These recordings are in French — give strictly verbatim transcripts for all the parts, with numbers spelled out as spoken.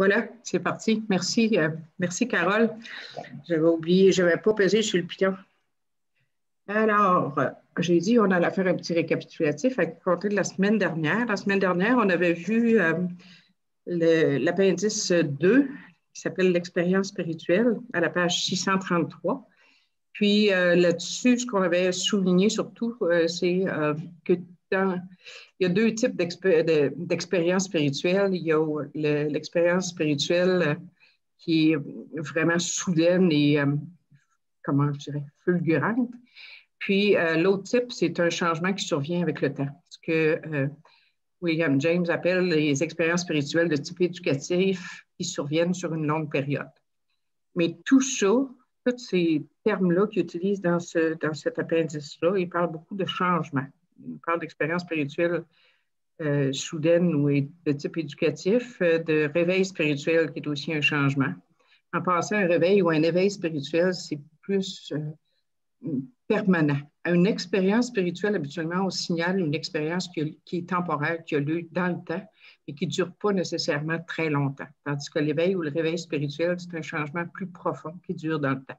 Voilà, c'est parti. Merci, euh, merci Carole. J'avais oublié, je n'avais pas pesé sur le piton. Alors, euh, j'ai dit, on allait faire un petit récapitulatif à compter de la semaine dernière. La semaine dernière, on avait vu euh, l'appendice deux, qui s'appelle l'expérience spirituelle, à la page six cent trente-trois. Puis euh, là-dessus, ce qu'on avait souligné surtout, euh, c'est euh, que dans, il y a deux types d'expériences spirituelles. Il y a l'expérience spirituelle qui est vraiment soudaine et, euh, comment je dirais, fulgurante. Puis euh, l'autre type, c'est un changement qui survient avec le temps. Ce que euh, William James appelle les expériences spirituelles de type éducatif qui surviennent sur une longue période. Mais tout ça, tous ces termes-là qu'il utilise dans, ce, dans cet appendice-là, il parle beaucoup de changement. Il parle d'expérience spirituelle euh, soudaine ou de type éducatif, euh, de réveil spirituel qui est aussi un changement. En passant, un réveil ou un éveil spirituel, c'est plus euh, permanent. Une expérience spirituelle, habituellement, on signale une expérience qui, qui est temporaire, qui a lieu dans le temps et qui ne dure pas nécessairement très longtemps. Tandis que l'éveil ou le réveil spirituel, c'est un changement plus profond qui dure dans le temps.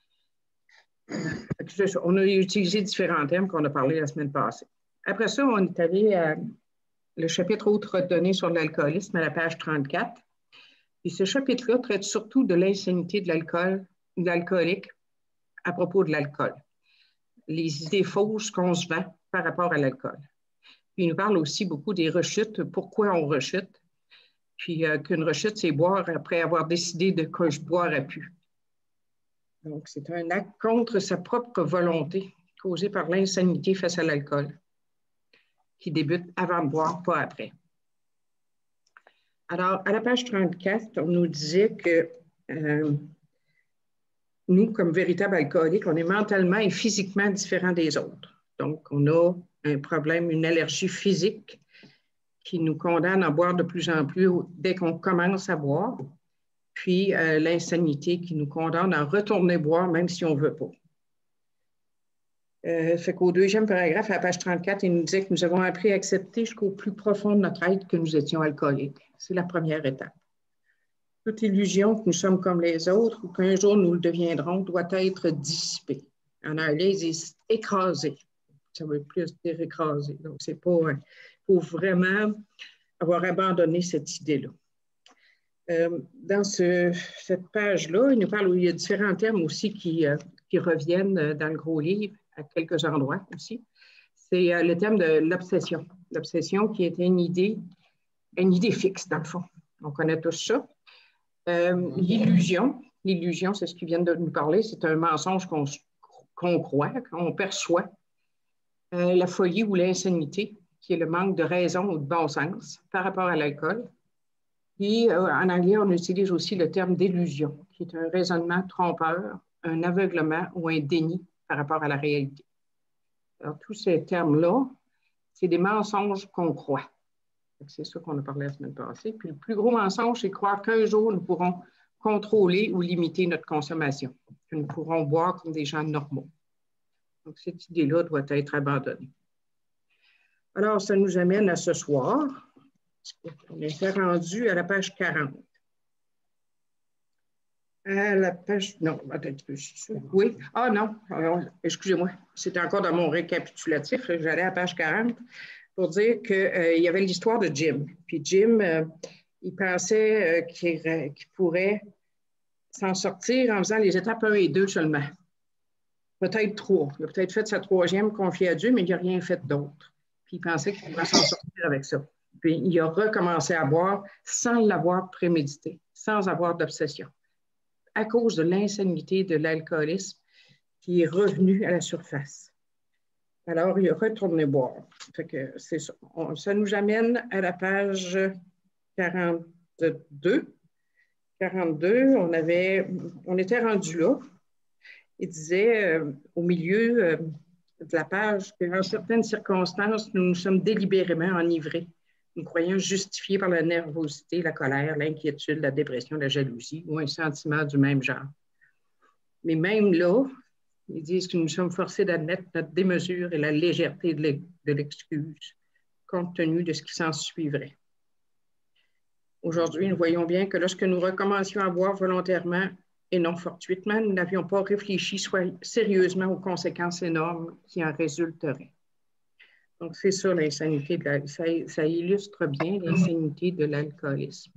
On a utilisé différents termes qu'on a parlé la semaine passée. Après ça, on est allé à le chapitre autres données sur l'alcoolisme à la page trente-quatre. Et ce chapitre-là traite surtout de l'insanité de l'alcool, de l'alcoolique à propos de l'alcool. Les idées fausses qu'on se vend par rapport à l'alcool. Puis il nous parle aussi beaucoup des rechutes, pourquoi on rechute. Puis euh, qu'une rechute, c'est boire après avoir décidé de que je boirais plus. Donc, c'est un acte contre sa propre volonté causé par l'insanité face à l'alcool qui débute avant de boire, pas après. Alors, à la page trente-quatre, on nous disait que euh, nous, comme véritables alcooliques, on est mentalement et physiquement différents des autres. Donc, on a un problème, une allergie physique qui nous condamne à boire de plus en plus dès qu'on commence à boire. Puis euh, l'insanité qui nous condamne à retourner boire même si on ne veut pas. Euh, fait qu'au deuxième paragraphe, à la page trente-quatre, il nous disait que nous avons appris à accepter jusqu'au plus profond de notre être que nous étions alcooliques. C'est la première étape. Toute illusion que nous sommes comme les autres ou qu'un jour nous le deviendrons doit être dissipée. En anglais, ils disent écrasé. Ça veut plus dire écrasé. Donc, c'est pas. Il faut vraiment avoir abandonné cette idée-là. Euh, dans ce, cette page-là, il nous parle où il y a différents termes aussi qui, euh, qui reviennent dans le gros livre, à quelques endroits aussi. C'est euh, le terme de l'obsession. L'obsession qui était une idée, une idée fixe, dans le fond. On connaît tous ça. Euh, l'illusion, l'illusion, c'est ce qui vient de nous parler, c'est un mensonge qu'on, qu'on croit, qu'on perçoit. Euh, la folie ou l'insanité, qui est le manque de raison ou de bon sens par rapport à l'alcool. Et euh, en anglais, on utilise aussi le terme d'illusion, qui est un raisonnement trompeur, un aveuglement ou un déni par rapport à la réalité. Alors, tous ces termes-là, c'est des mensonges qu'on croit. C'est ça qu'on a parlé la semaine passée. Puis le plus gros mensonge, c'est croire qu'un jour, nous pourrons contrôler ou limiter notre consommation, que nous pourrons boire comme des gens normaux. Donc, cette idée-là doit être abandonnée. Alors, ça nous amène à ce soir. On était rendu à la page quarante. À la page... Non, attends un petit peu. Oui. Ah non, excusez-moi. C'était encore dans mon récapitulatif. J'allais à la page quarante pour dire qu'il euh, y avait l'histoire de Jim. Puis Jim, euh, il pensait euh, qu'il, euh, qu'il pourrait s'en sortir en faisant les étapes un et deux seulement. Peut-être trois. Il a peut-être fait sa troisième confiée à Dieu, mais il n'a rien fait d'autre. Puis il pensait qu'il pourrait s'en sortir avec ça. Puis il a recommencé à boire sans l'avoir prémédité, sans avoir d'obsession, à cause de l'insanité de l'alcoolisme qui est revenu à la surface. Alors, il a retourné boire. Fait que c'est ça. On, ça nous amène à la page quarante-deux. quarante-deux, on, avait, on était rendu là. Il disait euh, au milieu euh, de la page qu'en certaines circonstances, nous nous sommes délibérément enivrés. Nous croyons justifiés par la nervosité, la colère, l'inquiétude, la dépression, la jalousie ou un sentiment du même genre. Mais même là, ils disent que nous sommes forcés d'admettre notre démesure et la légèreté de l'excuse, compte tenu de ce qui s'en suivrait. Aujourd'hui, nous voyons bien que lorsque nous recommencions à boire volontairement et non fortuitement, nous n'avions pas réfléchi soit sérieusement aux conséquences énormes qui en résulteraient. Donc, c'est ça l'insanité, de la, ça, ça illustre bien l'insanité de l'alcoolisme.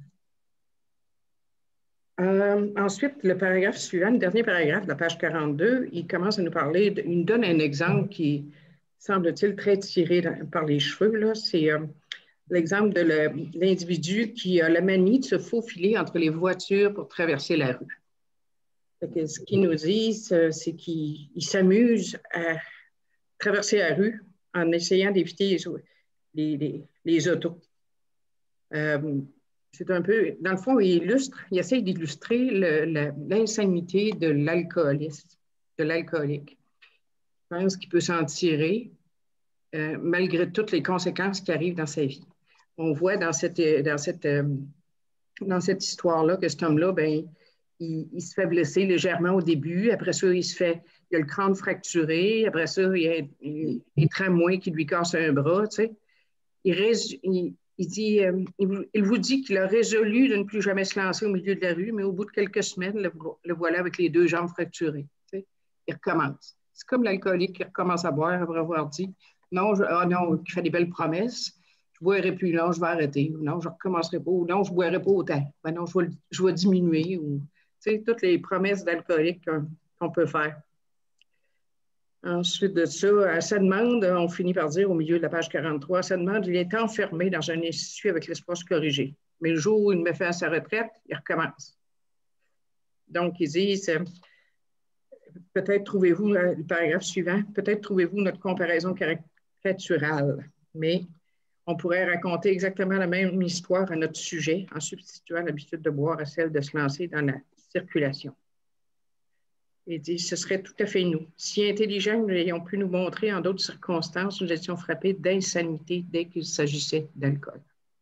Euh, ensuite, le paragraphe suivant, le dernier paragraphe de la page quarante-deux, il commence à nous parler, de, il nous donne un exemple qui semble-t-il très tiré dans, par les cheveux. C'est euh, l'exemple de l'individu qui a la manie de se faufiler entre les voitures pour traverser la rue. Que ce qu'ils nous disent, c'est qu'ils s'amusent à traverser la rue en essayant d'éviter les, les, les autos. Euh, c'est un peu, dans le fond, il illustre, il essaie d'illustrer l'insanité de l'alcooliste, de l'alcoolique. Je pense qu'il peut s'en tirer euh, malgré toutes les conséquences qui arrivent dans sa vie. On voit dans cette, dans cette, euh, dans cette histoire-là que cet homme-là, ben, il, il se fait blesser légèrement au début. Après ça, il se fait, il a le crâne fracturé. Après ça, il y a des tramways qui lui cassent un bras. Tu sais. il, rés, il, il, dit, euh, il, il vous dit qu'il a résolu de ne plus jamais se lancer au milieu de la rue, mais au bout de quelques semaines, le, le voilà avec les deux jambes fracturées. Tu sais. Il recommence. C'est comme l'alcoolique qui recommence à boire après avoir dit non, je, oh non, qui fait des belles promesses. Je ne boirai plus, non, je vais arrêter. Ou non, je ne recommencerai pas. Ou non, je ne boirai pas autant. Ben non, je vais, je vais diminuer. Ou, tu sais, toutes les promesses d'alcoolique qu'on qu'on peut faire. Ensuite de ça, à sa demande, on finit par dire au milieu de la page quarante-trois, à sa demande, il est enfermé dans un institut avec l'espoir de se corriger. Mais le jour où il met fin à sa retraite, il recommence. Donc, ils disent, peut-être trouvez-vous, le paragraphe suivant, peut-être trouvez-vous notre comparaison caricaturale, mais on pourrait raconter exactement la même histoire à notre sujet en substituant l'habitude de boire à celle de se lancer dans la circulation. Il dit, ce serait tout à fait nous. Si intelligents nous l'ayons pu nous montrer en d'autres circonstances, nous étions frappés d'insanité dès qu'il s'agissait d'alcool.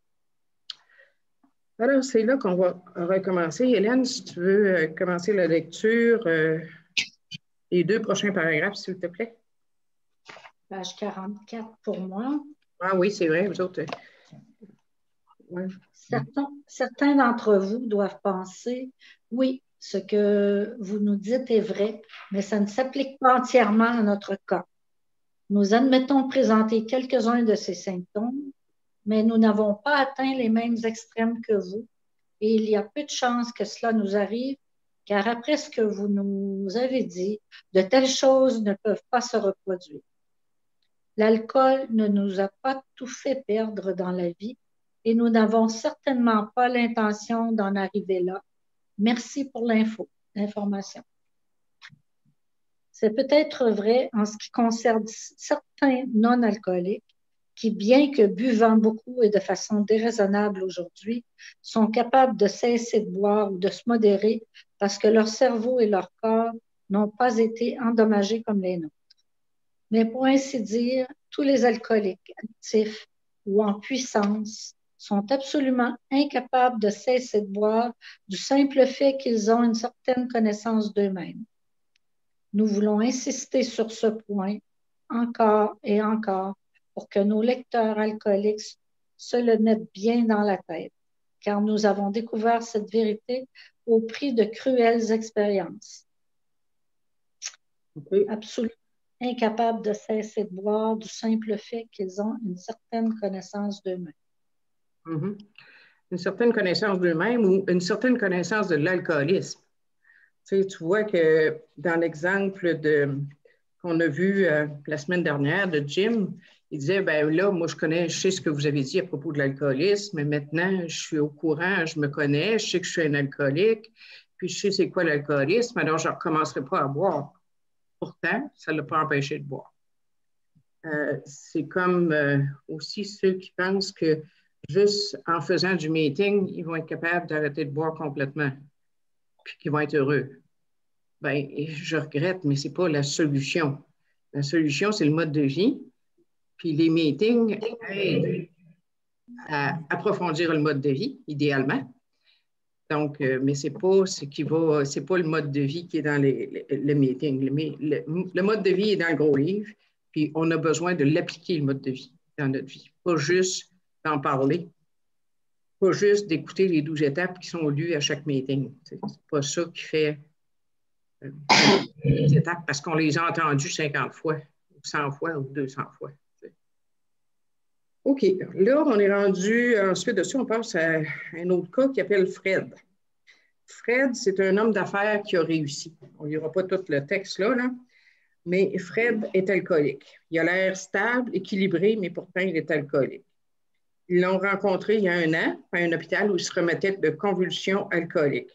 Alors, c'est là qu'on va recommencer. Hélène, si tu veux commencer la lecture, euh, les deux prochains paragraphes, s'il te plaît. Page quarante-quatre pour moi. Ah oui, c'est vrai, vous autres. Ouais. Certains, certains d'entre vous doivent penser, oui, ce que vous nous dites est vrai, mais ça ne s'applique pas entièrement à notre cas. Nous admettons présenter quelques-uns de ces symptômes, mais nous n'avons pas atteint les mêmes extrêmes que vous, et il y a peu de chances que cela nous arrive, car après ce que vous nous avez dit, de telles choses ne peuvent pas se reproduire. L'alcool ne nous a pas tout fait perdre dans la vie, et nous n'avons certainement pas l'intention d'en arriver là. Merci pour l'info, l'information. C'est peut-être vrai en ce qui concerne certains non-alcooliques qui, bien que buvant beaucoup et de façon déraisonnable aujourd'hui, sont capables de cesser de boire ou de se modérer parce que leur cerveau et leur corps n'ont pas été endommagés comme les nôtres. Mais pour ainsi dire, tous les alcooliques actifs ou en puissance sont absolument incapables de cesser de boire du simple fait qu'ils ont une certaine connaissance d'eux-mêmes. Nous voulons insister sur ce point encore et encore pour que nos lecteurs alcooliques se le mettent bien dans la tête, car nous avons découvert cette vérité au prix de cruelles expériences. Okay. Absolument incapables de cesser de boire du simple fait qu'ils ont une certaine connaissance d'eux-mêmes. Mm-hmm. Une certaine connaissance d'eux-mêmes ou une certaine connaissance de l'alcoolisme. Tu sais, tu vois que dans l'exemple qu'on a vu euh, la semaine dernière de Jim, il disait, ben là, moi, je connais, je sais ce que vous avez dit à propos de l'alcoolisme, mais maintenant, je suis au courant, je me connais, je sais que je suis un alcoolique, puis je sais c'est quoi l'alcoolisme, alors je ne recommencerai pas à boire. Pourtant, ça ne l'a pas empêché de boire. Euh, c'est comme euh, aussi ceux qui pensent que juste en faisant du meeting, ils vont être capables d'arrêter de boire complètement, puis qu'ils vont être heureux. Bien, je regrette, mais ce n'est pas la solution. La solution, c'est le mode de vie, puis les meetings aident à approfondir le mode de vie, idéalement. Donc, euh, mais ce n'est pas ce qui va, c'est pas le mode de vie qui est dans les, les, les meetings. Le, le, le mode de vie est dans le gros livre, puis on a besoin de l'appliquer, le mode de vie, dans notre vie. Pas juste d'en parler. pas juste d'écouter les douze étapes qui sont lues à chaque meeting. C'est pas ça qui fait euh, les étapes parce qu'on les a entendues cinquante fois, ou cent fois, ou deux cents fois. OK. Là, on est rendu, ensuite de ça, on passe à un autre cas qui s'appelle Fred. Fred, c'est un homme d'affaires qui a réussi. On ne lira pas tout le texte là, là, mais Fred est alcoolique. Il a l'air stable, équilibré, mais pourtant, il est alcoolique. Ils l'ont rencontré il y a un an à un hôpital où il se remettait de convulsions alcooliques.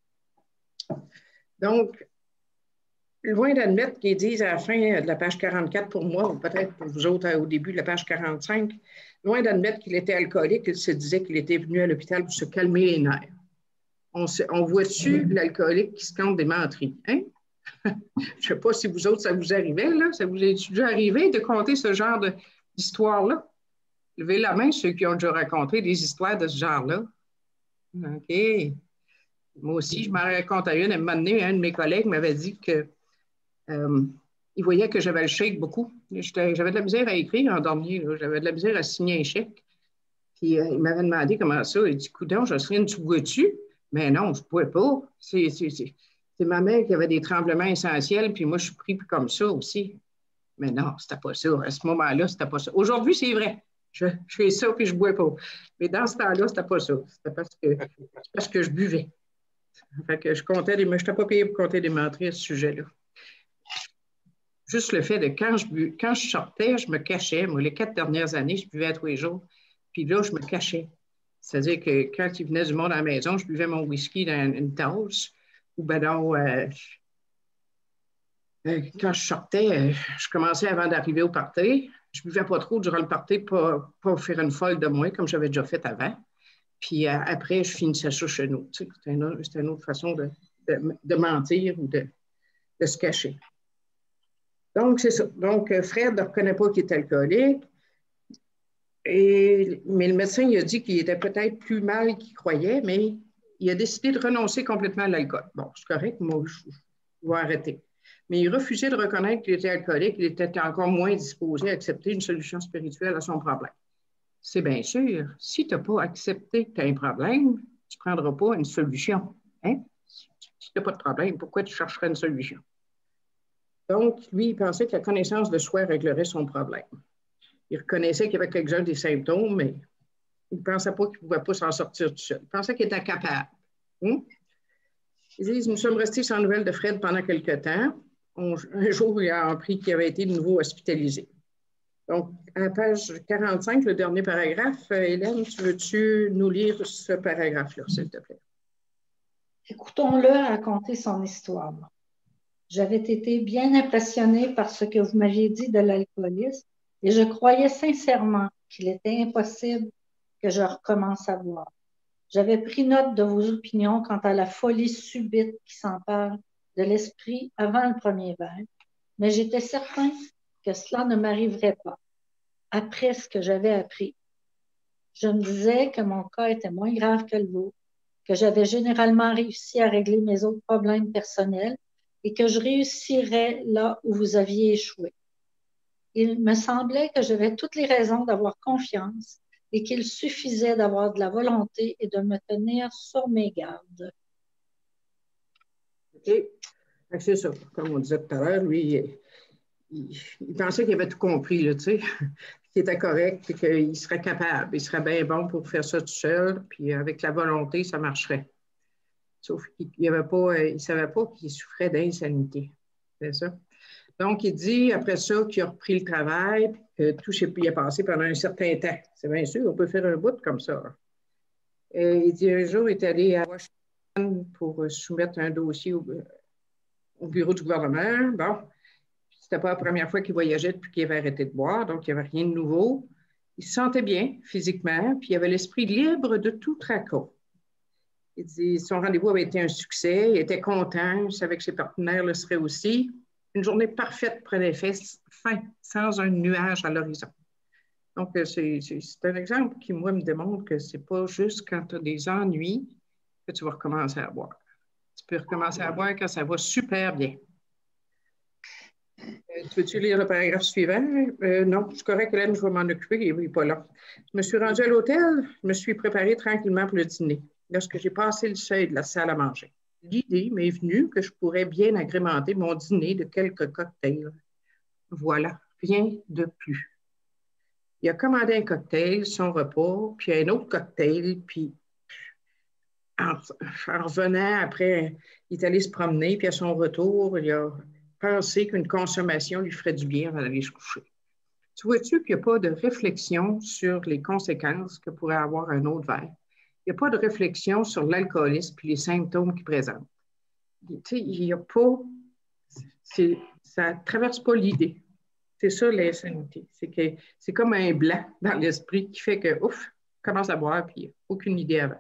Donc, loin d'admettre qu'ils disent à la fin de la page quarante-quatre pour moi, ou peut-être pour vous autres au début de la page quarante-cinq, loin d'admettre qu'il était alcoolique, il se disait qu'il était venu à l'hôpital pour se calmer les nerfs. On, se, on voit-tu l'alcoolique qui se compte des menteries? Hein? Je ne sais pas si vous autres, ça vous arrivait, là? Ça vous est déjà arrivé de compter ce genre d'histoire-là? Levez la main ceux qui ont déjà raconté des histoires de ce genre-là. OK. Moi aussi, je m'en raconte à une. À un moment donné, un de mes collègues m'avait dit que euh, il voyait que j'avais le chèque beaucoup. J'avais de la misère à écrire en dernier. J'avais de la misère à signer un chèque. Puis euh, il m'avait demandé comment ça. Il dit, coudonc, Jocelyne, tu bois-tu? Mais non, je ne pouvais pas. C'est ma mère qui avait des tremblements essentiels, puis moi, je suis pris comme ça aussi. Mais non, c'était pas ça. À ce moment-là, c'était pas ça. Aujourd'hui, c'est vrai. Je, je fais ça, puis je ne bois pas. Mais dans ce temps-là, c'était pas ça. C'était parce que, parce que je buvais. Fait que je comptais des... Je n'étais pas payé pour compter des menteries à ce sujet-là. Juste le fait de quand je, bu, quand je sortais, je me cachais. Moi, les quatre dernières années, je buvais à tous les jours. Puis là, je me cachais. C'est-à-dire que quand il venait du monde à la maison, je buvais mon whisky dans une tasse. Ou ben non, euh, euh, quand je sortais, euh, je commençais avant d'arriver au party. Je ne buvais pas trop durant le party pour pas, pas faire une folle de moi, comme j'avais déjà fait avant. Puis euh, après, je finissais ça chez nous. Tu sais, c'était une, une autre façon de, de, de mentir ou de, de se cacher. Donc, c'est ça. Donc, Fred ne reconnaît pas qu'il est alcoolique. Et, mais le médecin, il a dit qu'il était peut-être plus mal qu'il croyait, mais il a décidé de renoncer complètement à l'alcool. Bon, c'est correct, moi, je, je vais arrêter. Mais il refusait de reconnaître qu'il était alcoolique, il était encore moins disposé à accepter une solution spirituelle à son problème. C'est bien sûr, si tu n'as pas accepté que tu as un problème, tu ne prendras pas une solution. Hein? Si tu n'as pas de problème, pourquoi tu chercherais une solution? Donc, lui, il pensait que la connaissance de soi réglerait son problème. Il reconnaissait qu'il y avait quelques-uns des symptômes, mais il ne pensait pas qu'il ne pouvait pas s'en sortir tout seul. Il pensait qu'il était capable. Hum? Ils disent, nous sommes restés sans nouvelles de Fred pendant quelque temps. On, un jour, il a appris qu'il avait été de nouveau hospitalisé. Donc, à la page quarante-cinq, le dernier paragraphe, Hélène, tu veux-tu nous lire ce paragraphe-là, s'il te plaît? Écoutons-le raconter son histoire. J'avais été bien impressionnée par ce que vous m'aviez dit de l'alcoolisme et je croyais sincèrement qu'il était impossible que je recommence à boire. J'avais pris note de vos opinions quant à la folie subite qui s'empare de l'esprit avant le premier verre, mais j'étais certain que cela ne m'arriverait pas après ce que j'avais appris. Je me disais que mon cas était moins grave que le vôtre, que j'avais généralement réussi à régler mes autres problèmes personnels et que je réussirais là où vous aviez échoué. Il me semblait que j'avais toutes les raisons d'avoir confiance et qu'il suffisait d'avoir de la volonté et de me tenir sur mes gardes. OK. C'est ça. Comme on disait tout à l'heure, lui, il, il, il pensait qu'il avait tout compris, là, tu sais, qu'il était correct et qu'il serait capable. Il serait bien bon pour faire ça tout seul, puis avec la volonté, ça marcherait. Sauf qu'il ne savait pas qu'il souffrait d'insanité. C'est ça. Donc, il dit, après ça, qu'il a repris le travail, que tout s'est passé pendant un certain temps. C'est bien sûr, on peut faire un bout comme ça. Et il dit, un jour, il est allé à Washington pour soumettre un dossier au, au bureau du gouvernement. Bon, c'était pas la première fois qu'il voyageait depuis qu'il avait arrêté de boire, donc il n'y avait rien de nouveau. Il se sentait bien physiquement, puis il avait l'esprit libre de tout tracas. Il dit, son rendez-vous avait été un succès, il était content, il savait que ses partenaires le seraient aussi. Une journée parfaite prenait fin, sans un nuage à l'horizon. Donc, c'est un exemple qui, moi, me démontre que ce n'est pas juste quand tu as des ennuis que tu vas recommencer à boire. Tu peux recommencer à boire quand ça va super bien. Tu veux-tu lire le paragraphe suivant? Euh, non, c'est correct, Hélène, je vais m'en occuper, il n'est pas là. Je me suis rendue à l'hôtel, je me suis préparée tranquillement pour le dîner, lorsque j'ai passé le seuil de la salle à manger. L'idée m'est venue que je pourrais bien agrémenter mon dîner de quelques cocktails. Voilà, rien de plus. Il a commandé un cocktail, son repas, puis un autre cocktail, puis en, en revenant après, il est allé se promener, puis à son retour, il a pensé qu'une consommation lui ferait du bien avant d'aller se coucher. Tu vois-tu qu'il n'y a pas de réflexion sur les conséquences que pourrait avoir un autre verre? Il n'y a pas de réflexion sur l'alcoolisme et les symptômes qu'il présente. Tu sais, il n'y a pas... Ça ne traverse pas l'idée. C'est ça l'insanité. C'est que c'est comme un blanc dans l'esprit qui fait que, ouf, commence à boire, puis aucune idée avant.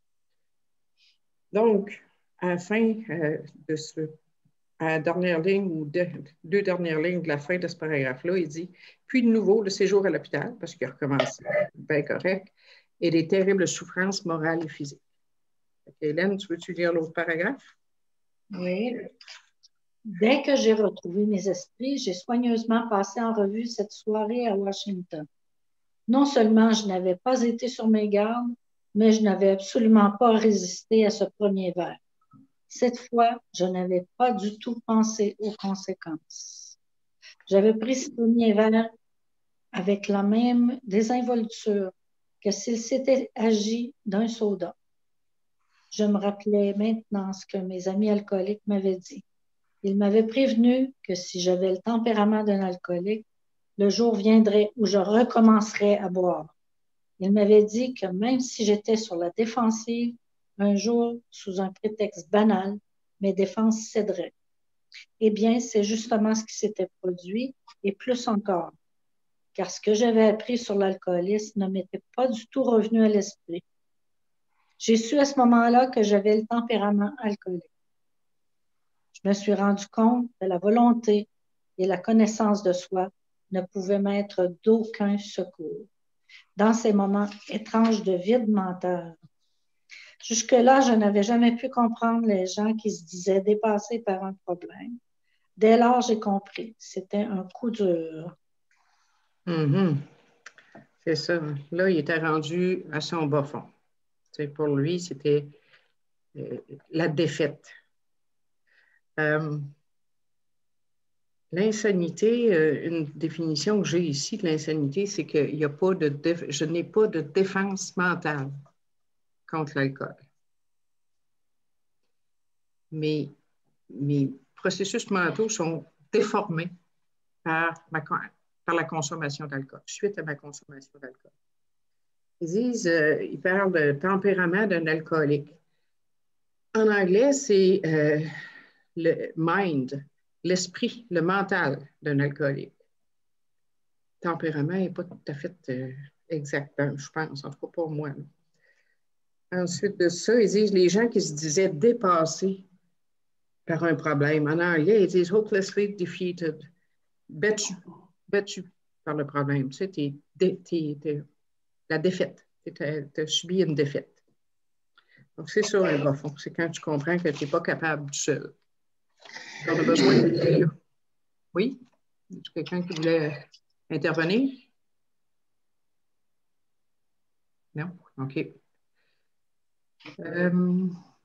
Donc, à la fin euh, de ce, à la dernière ligne ou deux, deux dernières lignes de la fin de ce paragraphe-là, il dit « Puis de nouveau, le séjour à l'hôpital, parce qu'il a recommencé, bien correct, et des terribles souffrances morales et physiques. » Hélène, tu veux-tu lire l'autre paragraphe? Oui. Dès que j'ai retrouvé mes esprits, j'ai soigneusement passé en revue cette soirée à Washington. Non seulement je n'avais pas été sur mes gardes, mais je n'avais absolument pas résisté à ce premier verre. Cette fois, je n'avais pas du tout pensé aux conséquences. J'avais pris ce premier verre avec la même désinvolture que s'il s'était agi d'un soda. Je me rappelais maintenant ce que mes amis alcooliques m'avaient dit. Ils m'avaient prévenu que si j'avais le tempérament d'un alcoolique, le jour viendrait où je recommencerais à boire. Ils m'avaient dit que même si j'étais sur la défensive, un jour, sous un prétexte banal, mes défenses céderaient. Eh bien, c'est justement ce qui s'était produit, et plus encore, car ce que j'avais appris sur l'alcoolisme ne m'était pas du tout revenu à l'esprit. J'ai su à ce moment-là que j'avais le tempérament alcoolique. Je me suis rendu compte que la volonté et la connaissance de soi ne pouvaient m'être d'aucun secours. Dans ces moments étranges de vide mental, jusque-là, je n'avais jamais pu comprendre les gens qui se disaient dépassés par un problème. Dès lors, j'ai compris. C'était un coup dur. Mm-hmm. C'est ça. Là, il était rendu à son bas fond. T'sais, pour lui, c'était euh, la défaite. Euh, l'insanité, euh, une définition que j'ai ici de l'insanité, c'est qu'il n'y a pas de déf- je n'ai pas de défense mentale contre l'alcool. Mes, mes processus mentaux sont déformés par, ma, par la consommation d'alcool, suite à ma consommation d'alcool. Ils disent, euh, ils parlent de tempérament d'un alcoolique. En anglais, c'est euh, le mind, l'esprit, le mental d'un alcoolique. Tempérament n'est pas tout à fait euh, exact, je pense, en tout cas pour moi. Là. Ensuite de ça, ils disent les gens qui se disaient dépassés par un problème. En anglais, ils disent hopelessly defeated, battu, battu par le problème. Tu sais, t'es, t'es, t'es, la défaite, tu as subi une défaite. Donc, c'est ça un bas fond. C'est quand tu comprends que tu n'es pas capable tout seul. On a besoin de lui. Oui? Y a quelqu'un qui voulait intervenir? Non? OK. Euh,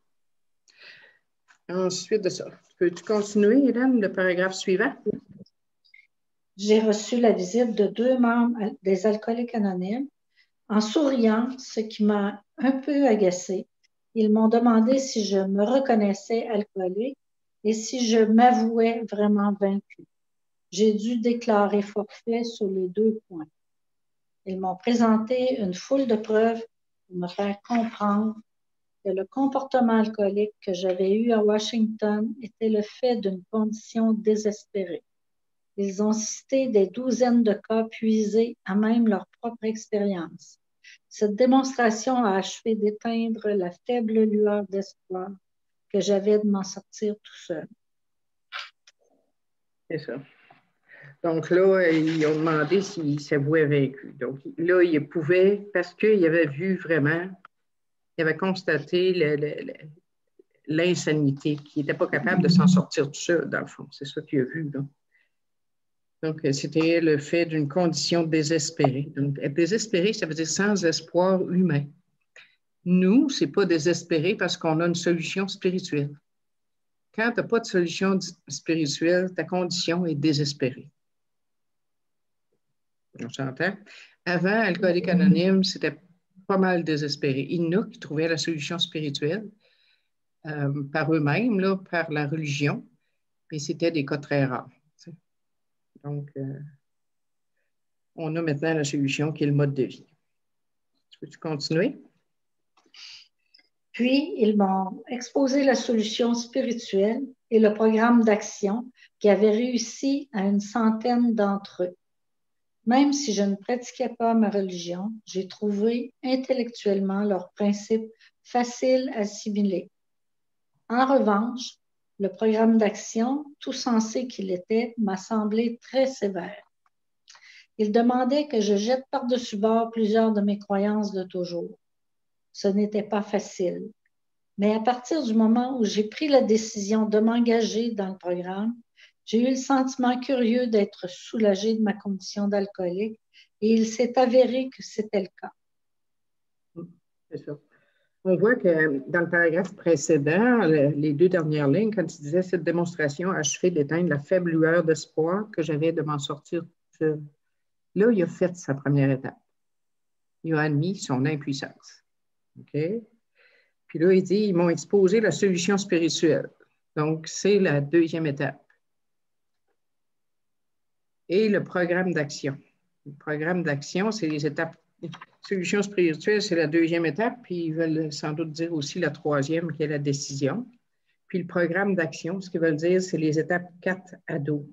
ensuite de ça, peux-tu continuer, Hélène, le paragraphe suivant? J'ai reçu la visite de deux membres des Alcooliques Anonymes. En souriant, ce qui m'a un peu agacée, ils m'ont demandé si je me reconnaissais alcoolique et si je m'avouais vraiment vaincu. J'ai dû déclarer forfait sur les deux points. Ils m'ont présenté une foule de preuves pour me faire comprendre que le comportement alcoolique que j'avais eu à Washington était le fait d'une condition désespérée. Ils ont cité des douzaines de cas puisés à même leur propre expérience. Cette démonstration a achevé d'éteindre la faible lueur d'espoir que j'avais de m'en sortir tout seul. C'est ça. Donc là, ils ont demandé s'il s'avouait vaincu. Donc là, il pouvait, parce qu'il avait vu vraiment, il avait constaté le, le, le, l'insanité, qu'il n'était pas capable de s'en sortir tout seul, dans le fond. C'est ça qu'il a vu, là. Donc, c'était le fait d'une condition désespérée. Donc, être désespéré, ça veut dire sans espoir humain. Nous, ce n'est pas désespéré parce qu'on a une solution spirituelle. Quand tu n'as pas de solution spirituelle, ta condition est désespérée. On s'entend? Avant, Alcoolique Anonyme, c'était pas mal désespéré. Il y en a qui trouvaient la solution spirituelle euh, par eux-mêmes, là, par la religion, mais c'était des cas très rares. T'sais. Donc, euh, on a maintenant la solution qui est le mode de vie. Peux-tu continuer? Puis, ils m'ont exposé la solution spirituelle et le programme d'action qui avait réussi à une centaine d'entre eux. Même si je ne pratiquais pas ma religion, j'ai trouvé intellectuellement leurs principes faciles à assimiler. En revanche, le programme d'action, tout sensé qu'il était, m'a semblé très sévère. Il demandait que je jette par-dessus bord plusieurs de mes croyances de toujours. Ce n'était pas facile. Mais à partir du moment où j'ai pris la décision de m'engager dans le programme, j'ai eu le sentiment curieux d'être soulagée de ma condition d'alcoolique et il s'est avéré que c'était le cas. C'est ça. On voit que dans le paragraphe précédent, les deux dernières lignes, quand il disait « Cette démonstration a achevé d'éteindre la faible lueur d'espoir que j'avais de m'en sortir », là, il a fait sa première étape. Il a admis son impuissance. OK? Puis là, il dit, ils m'ont exposé la solution spirituelle. Donc, c'est la deuxième étape. Et le programme d'action. Le programme d'action, c'est les étapes. Solution spirituelle, c'est la deuxième étape, puis ils veulent sans doute dire aussi la troisième, qui est la décision. Puis le programme d'action, ce qu'ils veulent dire, c'est les étapes quatre à douze.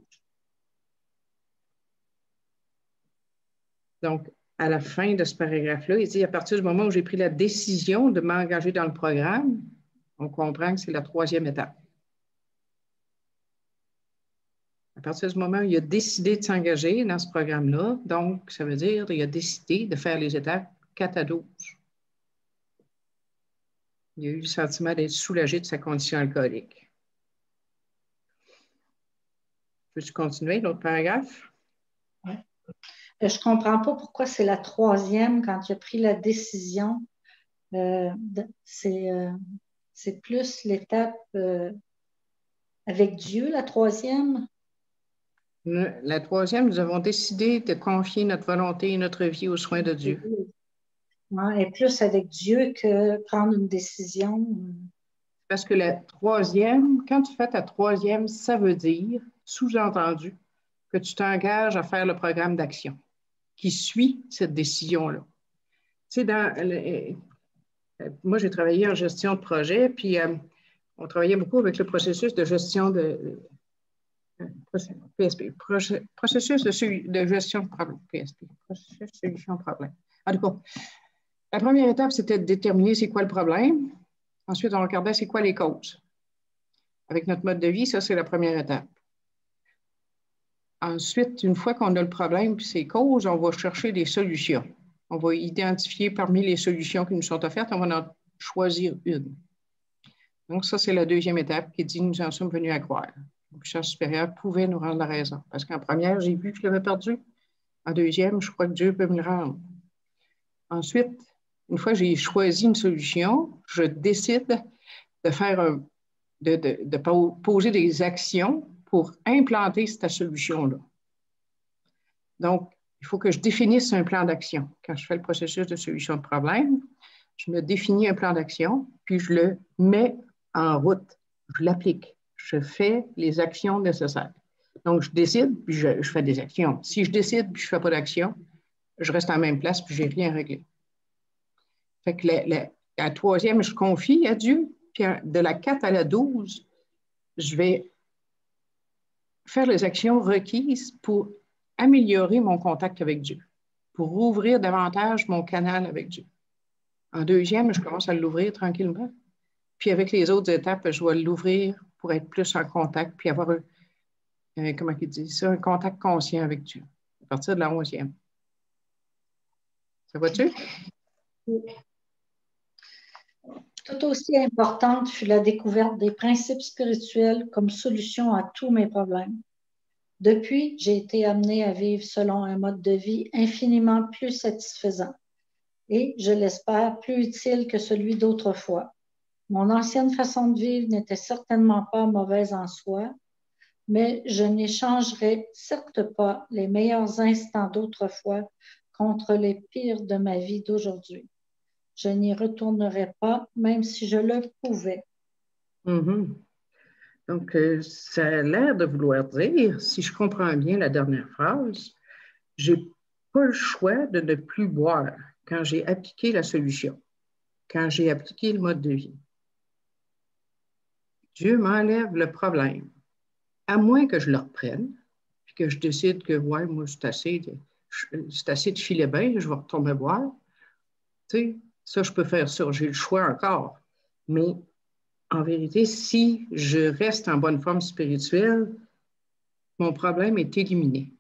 Donc, à la fin de ce paragraphe-là, il dit, à partir du moment où j'ai pris la décision de m'engager dans le programme, on comprend que c'est la troisième étape. À partir du moment où il a décidé de s'engager dans ce programme-là, donc, ça veut dire qu'il a décidé de faire les étapes quatre à douze. Il a eu le sentiment d'être soulagé de sa condition alcoolique. Peux-tu continuer, l'autre paragraphe? Oui. Je ne comprends pas pourquoi c'est la troisième quand il a pris la décision. Euh, c'est euh, plus l'étape euh, avec Dieu, la troisième. La troisième, nous avons décidé de confier notre volonté et notre vie aux soins de Dieu. Ouais, et plus avec Dieu que prendre une décision. Parce que la troisième, quand tu fais ta troisième, ça veut dire, sous-entendu, que tu t'engages à faire le programme d'action qui suit cette décision-là. Tu sais, dans le, moi, j'ai travaillé en gestion de projet, puis euh, on travaillait beaucoup avec le processus de gestion de P S P, processus de, de gestion de problème, P S P, processus de solution de problème. En tout cas, la première étape, c'était de déterminer c'est quoi le problème. Ensuite, on regardait c'est quoi les causes. Avec notre mode de vie, ça, c'est la première étape. Ensuite, une fois qu'on a le problème puis ses causes, on va chercher des solutions. On va identifier parmi les solutions qui nous sont offertes, on va en choisir une. Donc, ça, c'est la deuxième étape qui dit nous en sommes venus à croire. La puissance supérieure pouvait nous rendre la raison. Parce qu'en première, j'ai vu que je l'avais perdu. En deuxième, je crois que Dieu peut me le rendre. Ensuite, une fois que j'ai choisi une solution, je décide de faire un, de, de, de poser des actions pour implanter cette solution-là. Donc, il faut que je définisse un plan d'action. Quand je fais le processus de solution de problème, je me définis un plan d'action, puis je le mets en route. Je l'applique. Je fais les actions nécessaires. Donc, je décide, puis je, je fais des actions. Si je décide, puis je ne fais pas d'action, je reste à la même place, puis je n'ai rien réglé. Fait que la, la, la troisième, je confie à Dieu, puis de la quatre à la douze, je vais faire les actions requises pour améliorer mon contact avec Dieu, pour ouvrir davantage mon canal avec Dieu. En deuxième, je commence à l'ouvrir tranquillement. Puis avec les autres étapes, je vais l'ouvrir pour être plus en contact, puis avoir un, un comment il dit ça, un contact conscient avec Dieu, à partir de la onzième. Ça va-tu? Tout aussi importante fut la découverte des principes spirituels comme solution à tous mes problèmes. Depuis, j'ai été amenée à vivre selon un mode de vie infiniment plus satisfaisant et, je l'espère, plus utile que celui d'autrefois. Mon ancienne façon de vivre n'était certainement pas mauvaise en soi, mais je n'échangerai certes pas les meilleurs instants d'autrefois contre les pires de ma vie d'aujourd'hui. Je n'y retournerai pas, même si je le pouvais. Mm-hmm. Donc, euh, ça a l'air de vouloir dire, si je comprends bien la dernière phrase, j'ai pas le choix de ne plus boire quand j'ai appliqué la solution, quand j'ai appliqué le mode de vie. Dieu m'enlève le problème, à moins que je le reprenne, puis que je décide que, ouais, moi, c'est assez de, c'est assez de filet bain, je vais retourner boire. Tu sais, ça, je peux faire ça, j'ai le choix encore. Mais en vérité, si je reste en bonne forme spirituelle, mon problème est éliminé.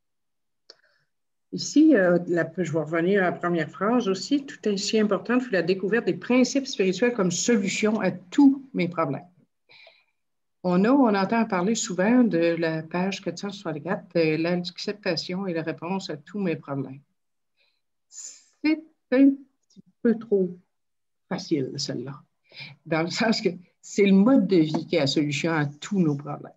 Ici, euh, la, je vais revenir à la première phrase aussi, tout ainsi importante fut la découverte des principes spirituels comme solution à tous mes problèmes. On a, on entend parler souvent de la page quatre cent soixante-quatre, de l'acceptation et la réponse à tous mes problèmes. C'est un petit peu trop facile, celle-là, dans le sens que c'est le mode de vie qui est la solution à tous nos problèmes.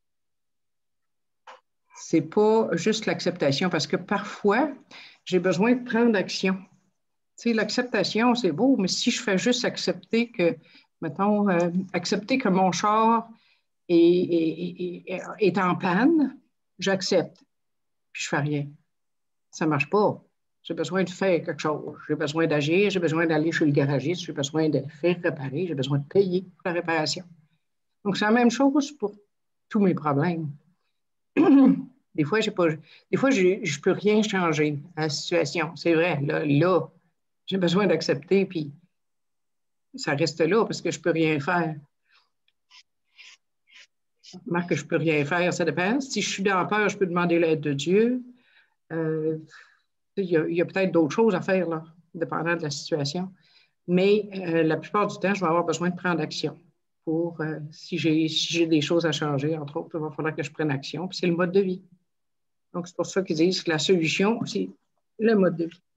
C'est pas juste l'acceptation, parce que parfois, j'ai besoin de prendre action. Tu sais, l'acceptation, c'est beau, mais si je fais juste accepter que, mettons, euh, accepter que mon char est, est, est, est en panne, j'accepte, puis je fais rien. Ça ne marche pas. J'ai besoin de faire quelque chose. J'ai besoin d'agir, j'ai besoin d'aller chez le garagiste, j'ai besoin de faire réparer, j'ai besoin de payer pour la réparation. Donc, c'est la même chose pour tous mes problèmes. Des fois, j'ai pas, des fois, je ne peux rien changer à la situation. C'est vrai, là, là j'ai besoin d'accepter, puis ça reste là parce que je ne peux rien faire. Remarque que je ne peux rien faire, ça dépend. Si je suis dans la peur, je peux demander l'aide de Dieu. Euh, il y a, il y a peut-être d'autres choses à faire, là, dépendant de la situation. Mais euh, la plupart du temps, je vais avoir besoin de prendre action. Pour, euh, si j'ai si j'ai des choses à changer, entre autres, il va falloir que je prenne action. Puis c'est le mode de vie. Donc, c'est pour ça qu'ils disent que la solution, c'est le mode de vie.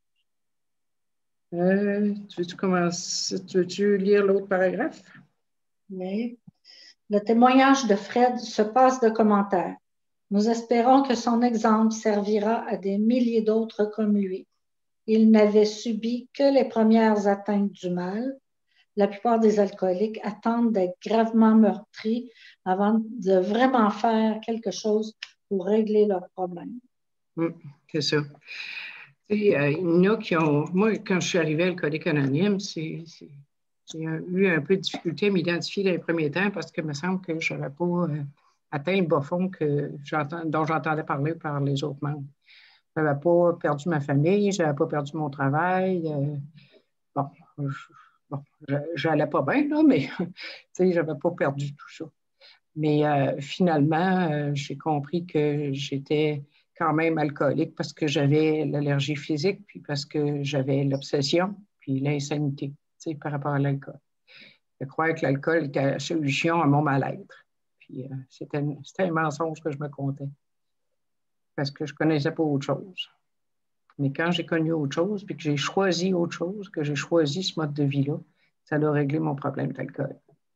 Euh, tu veux-tu commencer? Tu veux-tu lire l'autre paragraphe? Oui. Le témoignage de Fred se passe de commentaires. Nous espérons que son exemple servira à des milliers d'autres comme lui. Il n'avait subi que les premières atteintes du mal. La plupart des alcooliques attendent d'être gravement meurtris avant de vraiment faire quelque chose pour régler leurs problèmes. Mmh, c'est ça. Et, euh, il y en a qui ont... Moi, quand je suis arrivée à Alcooliques Anonymes, c'est, c'est, j'ai eu un peu de difficulté à m'identifier dans les premiers temps parce qu'il me semble que je n'avais pas euh, atteint le bas fond que j'entends, dont j'entendais parler par les autres membres. Je n'avais pas perdu ma famille, je n'avais pas perdu mon travail. Euh, bon, je, bon, j'allais pas bien, là, mais je n'avais pas perdu tout ça. Mais euh, finalement, euh, j'ai compris que j'étais quand même alcoolique parce que j'avais l'allergie physique, puis parce que j'avais l'obsession, puis l'insanité, tu sais, par rapport à l'alcool. Je croyais que l'alcool était la solution à mon mal-être. Puis euh, c'était, c'était un mensonge que je me contais parce que je ne connaissais pas autre chose. Mais quand j'ai connu autre chose, puis que j'ai choisi autre chose, que j'ai choisi ce mode de vie-là, ça a réglé mon problème d'alcool.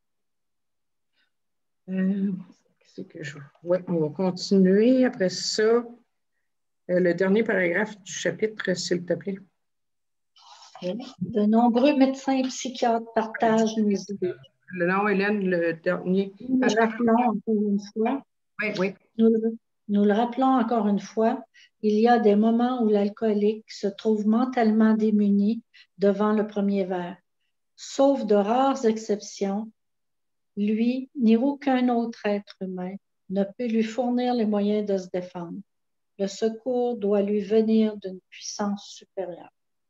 Euh, c'est que je... Oui, on va continuer. Après ça, euh, le dernier paragraphe du chapitre, s'il te plaît. De nombreux médecins et psychiatres partagent nos idées. Le nom, Hélène, le dernier. Nous le rappelons encore une fois. Oui, oui. Nous le, nous le rappelons encore une fois. Il y a des moments où l'alcoolique se trouve mentalement démuni devant le premier verre. Sauf de rares exceptions, lui ni aucun autre être humain ne peut lui fournir les moyens de se défendre. Le secours doit lui venir d'une puissance supérieure.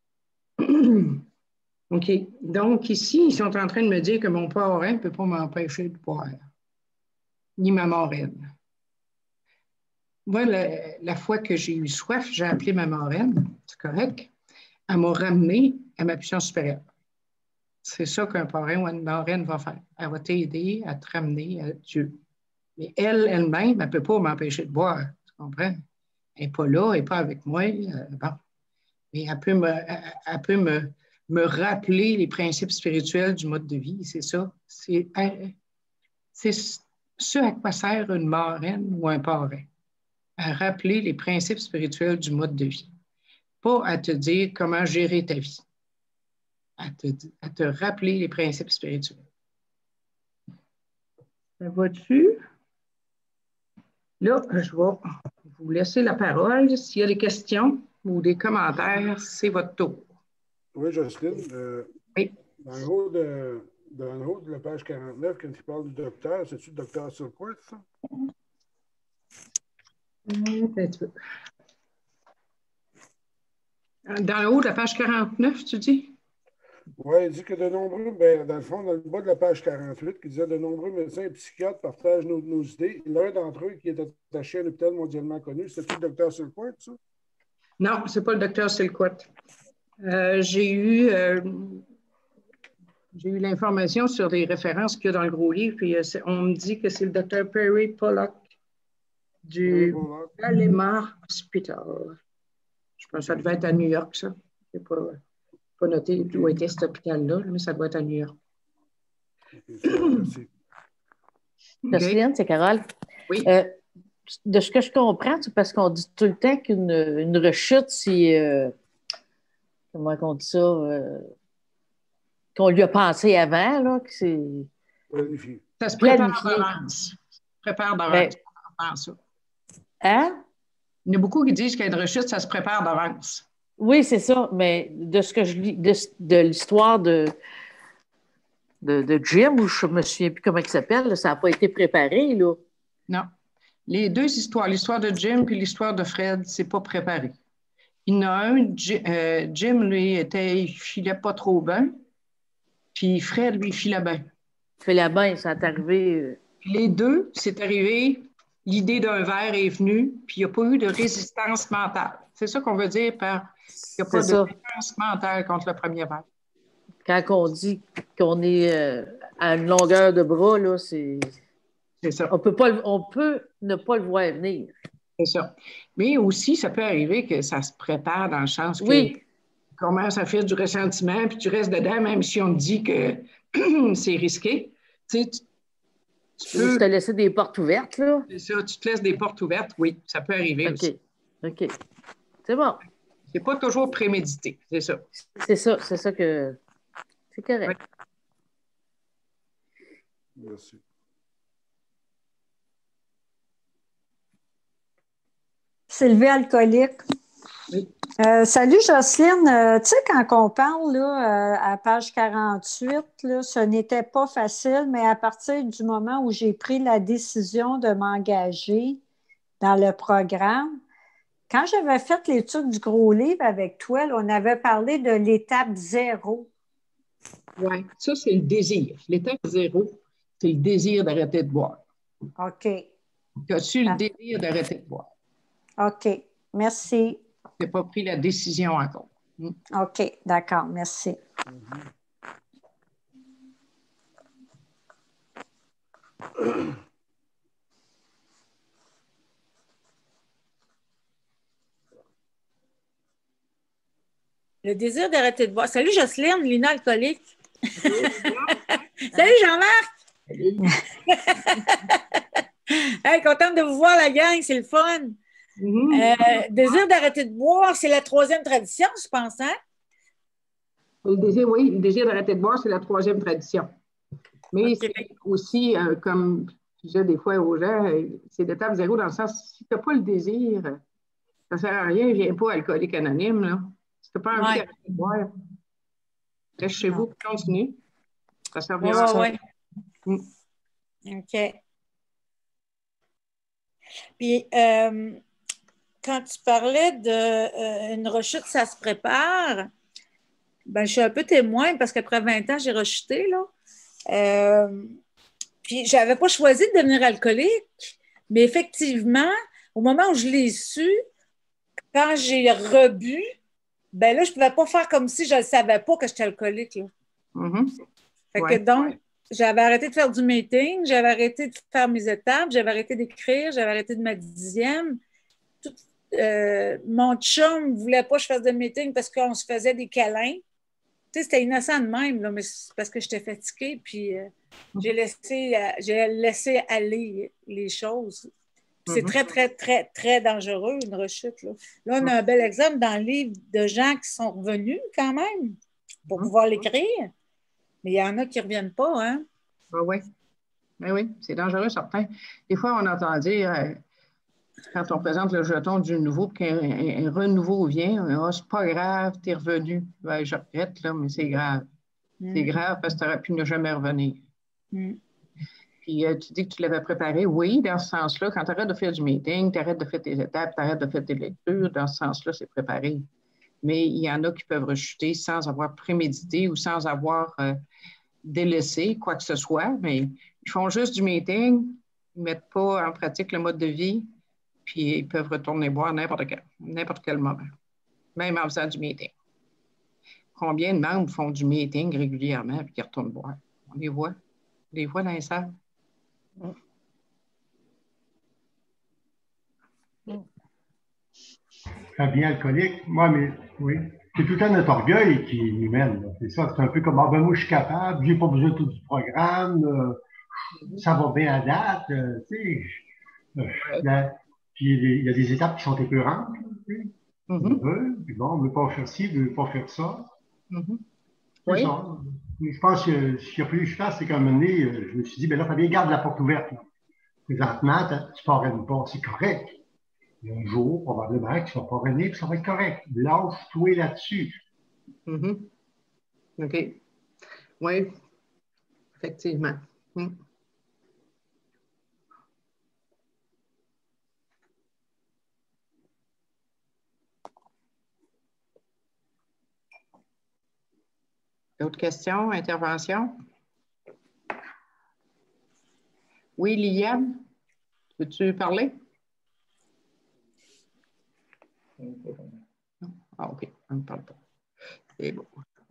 OK. Donc, ici, ils sont en train de me dire que mon parrain ne peut pas m'empêcher de boire, ni ma marraine. Moi, la, la fois que j'ai eu soif, j'ai appelé ma marraine, c'est correct. Elle m'a ramené à ma puissance supérieure. C'est ça qu'un parrain ou une marraine va faire. Elle va t'aider à te ramener à Dieu. Mais elle, elle-même, elle ne peut pas m'empêcher de boire. Tu comprends? Elle n'est pas là, elle n'est pas avec moi. Euh, bon. Mais elle peut me, elle, elle peut me, me rappeler les principes spirituels du mode de vie, c'est ça. C'est, c'est ce à quoi sert une marraine ou un parrain. À rappeler les principes spirituels du mode de vie. Pas à te dire comment gérer ta vie. À te, à te rappeler les principes spirituels. Ça va dessus? Là, je vais vous laisser la parole. S'il y a des questions ou des commentaires, c'est votre tour. Oui, Jocelyne. Euh, oui. Dans le haut de, dans le haut de la page quarante-neuf, quand il parle du docteur, c'est-tu le docteur Silkworth, ça? Dans le haut de la page quarante-neuf, tu dis? Oui, il dit que de nombreux, ben, dans le fond, dans le bas de la page quarante-huit, qui disait de nombreux médecins et psychiatres partagent nos, nos idées. L'un d'entre eux qui est attaché à un hôpital mondialement connu, c'est-tu le docteur Silkworth, ça? Non, ce n'est pas le docteur Silkworth. Euh, j'ai eu, euh, j'ai eu l'information sur les références qu'il y a dans le gros livre, puis euh, on me dit que c'est le docteur Perry Pollock du Alamar Hospital. Je pense que ça devait être à New York, ça. Je n'ai pas, pas noté où était cet hôpital-là, mais ça doit être à New York. Merci. Jocelyne, okay. C'est Carole. Oui. Euh, de ce que je comprends, c'est parce qu'on dit tout le temps qu'une une rechute, c'est... Euh, comment on dit ça? Euh, qu'on lui a pensé avant, là, que c'est... Planifié. Ça se prépare d'avance. Ça se prépare d'avance. Ben, ça. Hein? Il y en a beaucoup qui disent qu'il y a une rechute, ça se prépare d'avance. Oui, c'est ça, mais de ce que je lis, de, de l'histoire de, de, de Jim, où je ne me souviens plus comment il s'appelle, ça n'a pas été préparé, là. Non. Les deux histoires, l'histoire de Jim et l'histoire de Fred, c'est pas préparé. Il y en a un, euh, Jim, lui, était, il filait pas trop bien, puis Fred, lui, filait bien. Il filait bien, ça est arrivé. Euh... Les deux, c'est arrivé, l'idée d'un verre est venue, puis il n'y a pas eu de résistance mentale. C'est ça qu'on veut dire par il n'y a pas de ça. résistance mentale contre le premier verre. Quand on dit qu'on est euh, à une longueur de bras, là, c'est... C'est ça. On peut, pas, on peut ne pas le voir venir. C'est ça. Mais aussi, ça peut arriver que ça se prépare dans le sens que oui. tu commences à faire du ressentiment, puis tu restes dedans, même si on te dit que c'est risqué. Tu sais, tu, tu peux... te laisser des portes ouvertes, là. C'est ça, tu te laisses des portes ouvertes, oui, ça peut arriver OK. aussi. OK. C'est bon. C'est pas toujours prémédité, c'est ça. C'est ça, c'est ça que... C'est correct. Oui. Merci. Sylvie alcoolique. Oui. Euh, salut Jocelyne. Euh, tu sais, quand on parle là, euh, à page quarante-huit, là, ce n'était pas facile, mais à partir du moment où j'ai pris la décision de m'engager dans le programme, quand j'avais fait l'étude du gros livre avec toi, là, on avait parlé de l'étape zéro. Oui, ça, c'est le désir. L'étape zéro, c'est le désir d'arrêter de boire. OK. As-tu ah. le désir d'arrêter de boire? OK. Merci. Tu n'as pas pris la décision encore. Hmm. OK. D'accord. Merci. Mm-hmm. Le désir d'arrêter de boire. Salut Jocelyne, Lina alcoolique. Salut Jean-Marc. Hey, contente de vous voir la gang, c'est le fun. Mm-hmm. Euh, désir d'arrêter de boire, c'est la troisième tradition, je pense, hein? Le désir, oui, le désir d'arrêter de boire, c'est la troisième tradition. Mais okay. C'est aussi, euh, comme je disais des fois aux gens, c'est l'étape zéro dans le sens, si tu n'as pas le désir, ça ne sert à rien, viens pas alcoolique anonyme, là. Si tu n'as pas envie ouais. d'arrêter de boire, reste chez vous, continue. Ça servira. Ouais, ouais. Mm. OK. Puis, euh, quand tu parlais d'une euh, rechute, ça se prépare, ben, je suis un peu témoin parce qu'après vingt ans, j'ai rechuté, là. Euh, puis, je n'avais pas choisi de devenir alcoolique, mais effectivement, au moment où je l'ai su, quand j'ai rebu, ben là, je ne pouvais pas faire comme si je ne savais pas que j'étais alcoolique, là. Mm-hmm. Fait ouais. que donc, j'avais arrêté de faire du meeting, j'avais arrêté de faire mes étapes, j'avais arrêté d'écrire, j'avais arrêté de ma dixième. Tout, euh, mon chum ne voulait pas que je fasse de meeting parce qu'on se faisait des câlins. Tu sais, c'était innocent de même, là, mais c'est parce que j'étais fatiguée, puis euh, j'ai laissé, euh, j'ai laissé aller les choses. Puis c'est très, très, très, très dangereux, une rechute. Là, là on a un bel exemple dans le livre de gens qui sont revenus quand même pour pouvoir l'écrire, mais il y en a qui ne reviennent pas, hein? Ben oui, ben oui, c'est dangereux, certain. Des fois, on entend dire, euh, quand on présente le jeton du nouveau, qu'un un, un renouveau vient, oh, c'est pas grave, t'es revenu. Ben, je regrette, là, mais c'est grave. Mm. C'est grave parce que tu aurais pu ne jamais revenir. Mm. Puis euh, tu dis que tu l'avais préparé. Oui, dans ce sens-là, quand tu arrêtes de faire du meeting, tu arrêtes de faire tes étapes, tu arrêtes de faire tes lectures, dans ce sens-là, c'est préparé. Mais il y en a qui peuvent rechuter sans avoir prémédité ou sans avoir euh, délaissé quoi que ce soit. Mais ils font juste du meeting, ils ne mettent pas en pratique le mode de vie, puis ils peuvent retourner boire n'importe quel, n'importe quel moment, même en faisant du meeting. Combien de membres font du meeting régulièrement et qui retournent boire? On les voit. On les voit dans les salles. Très bien alcoolique. Moi, mais oui. C'est tout le temps notre orgueil qui nous mène. C'est ça. C'est un peu comme, ah ben moi, je suis capable, j'ai pas besoin de tout du programme, euh, ça va bien à date, euh, tu sais. Euh, là, puis il y a des étapes qui sont épeurantes. Tu sais. Mm-hmm. On veut, puis bon, on ne veut pas faire ci, on ne veut pas faire ça. Mm-hmm. Oui. Ça. Je pense que ce qu'il a fallu que je fasse, c'est qu'à un moment donné, je me suis dit, ben là, Fabien, garde la porte ouverte. Là. Présentement, tu ne parraines pas, c'est correct. Il y a un jour, probablement, que tu vas parrainer, puis ça va être correct. Lâche-toi là-dessus. Mm-hmm. OK. Oui, effectivement. Mm. D'autres questions, interventions? Oui, Liliane, veux-tu parler? Ah, OK, on ne parle pas. C'est bon.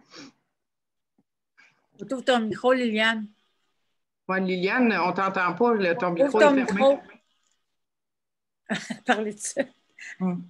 Ouvre ton micro, Liliane. Oui, Liliane, on ne t'entend pas, le, ton micro Ouvre ton est fermé. Micro. Parlez de ça. Hum.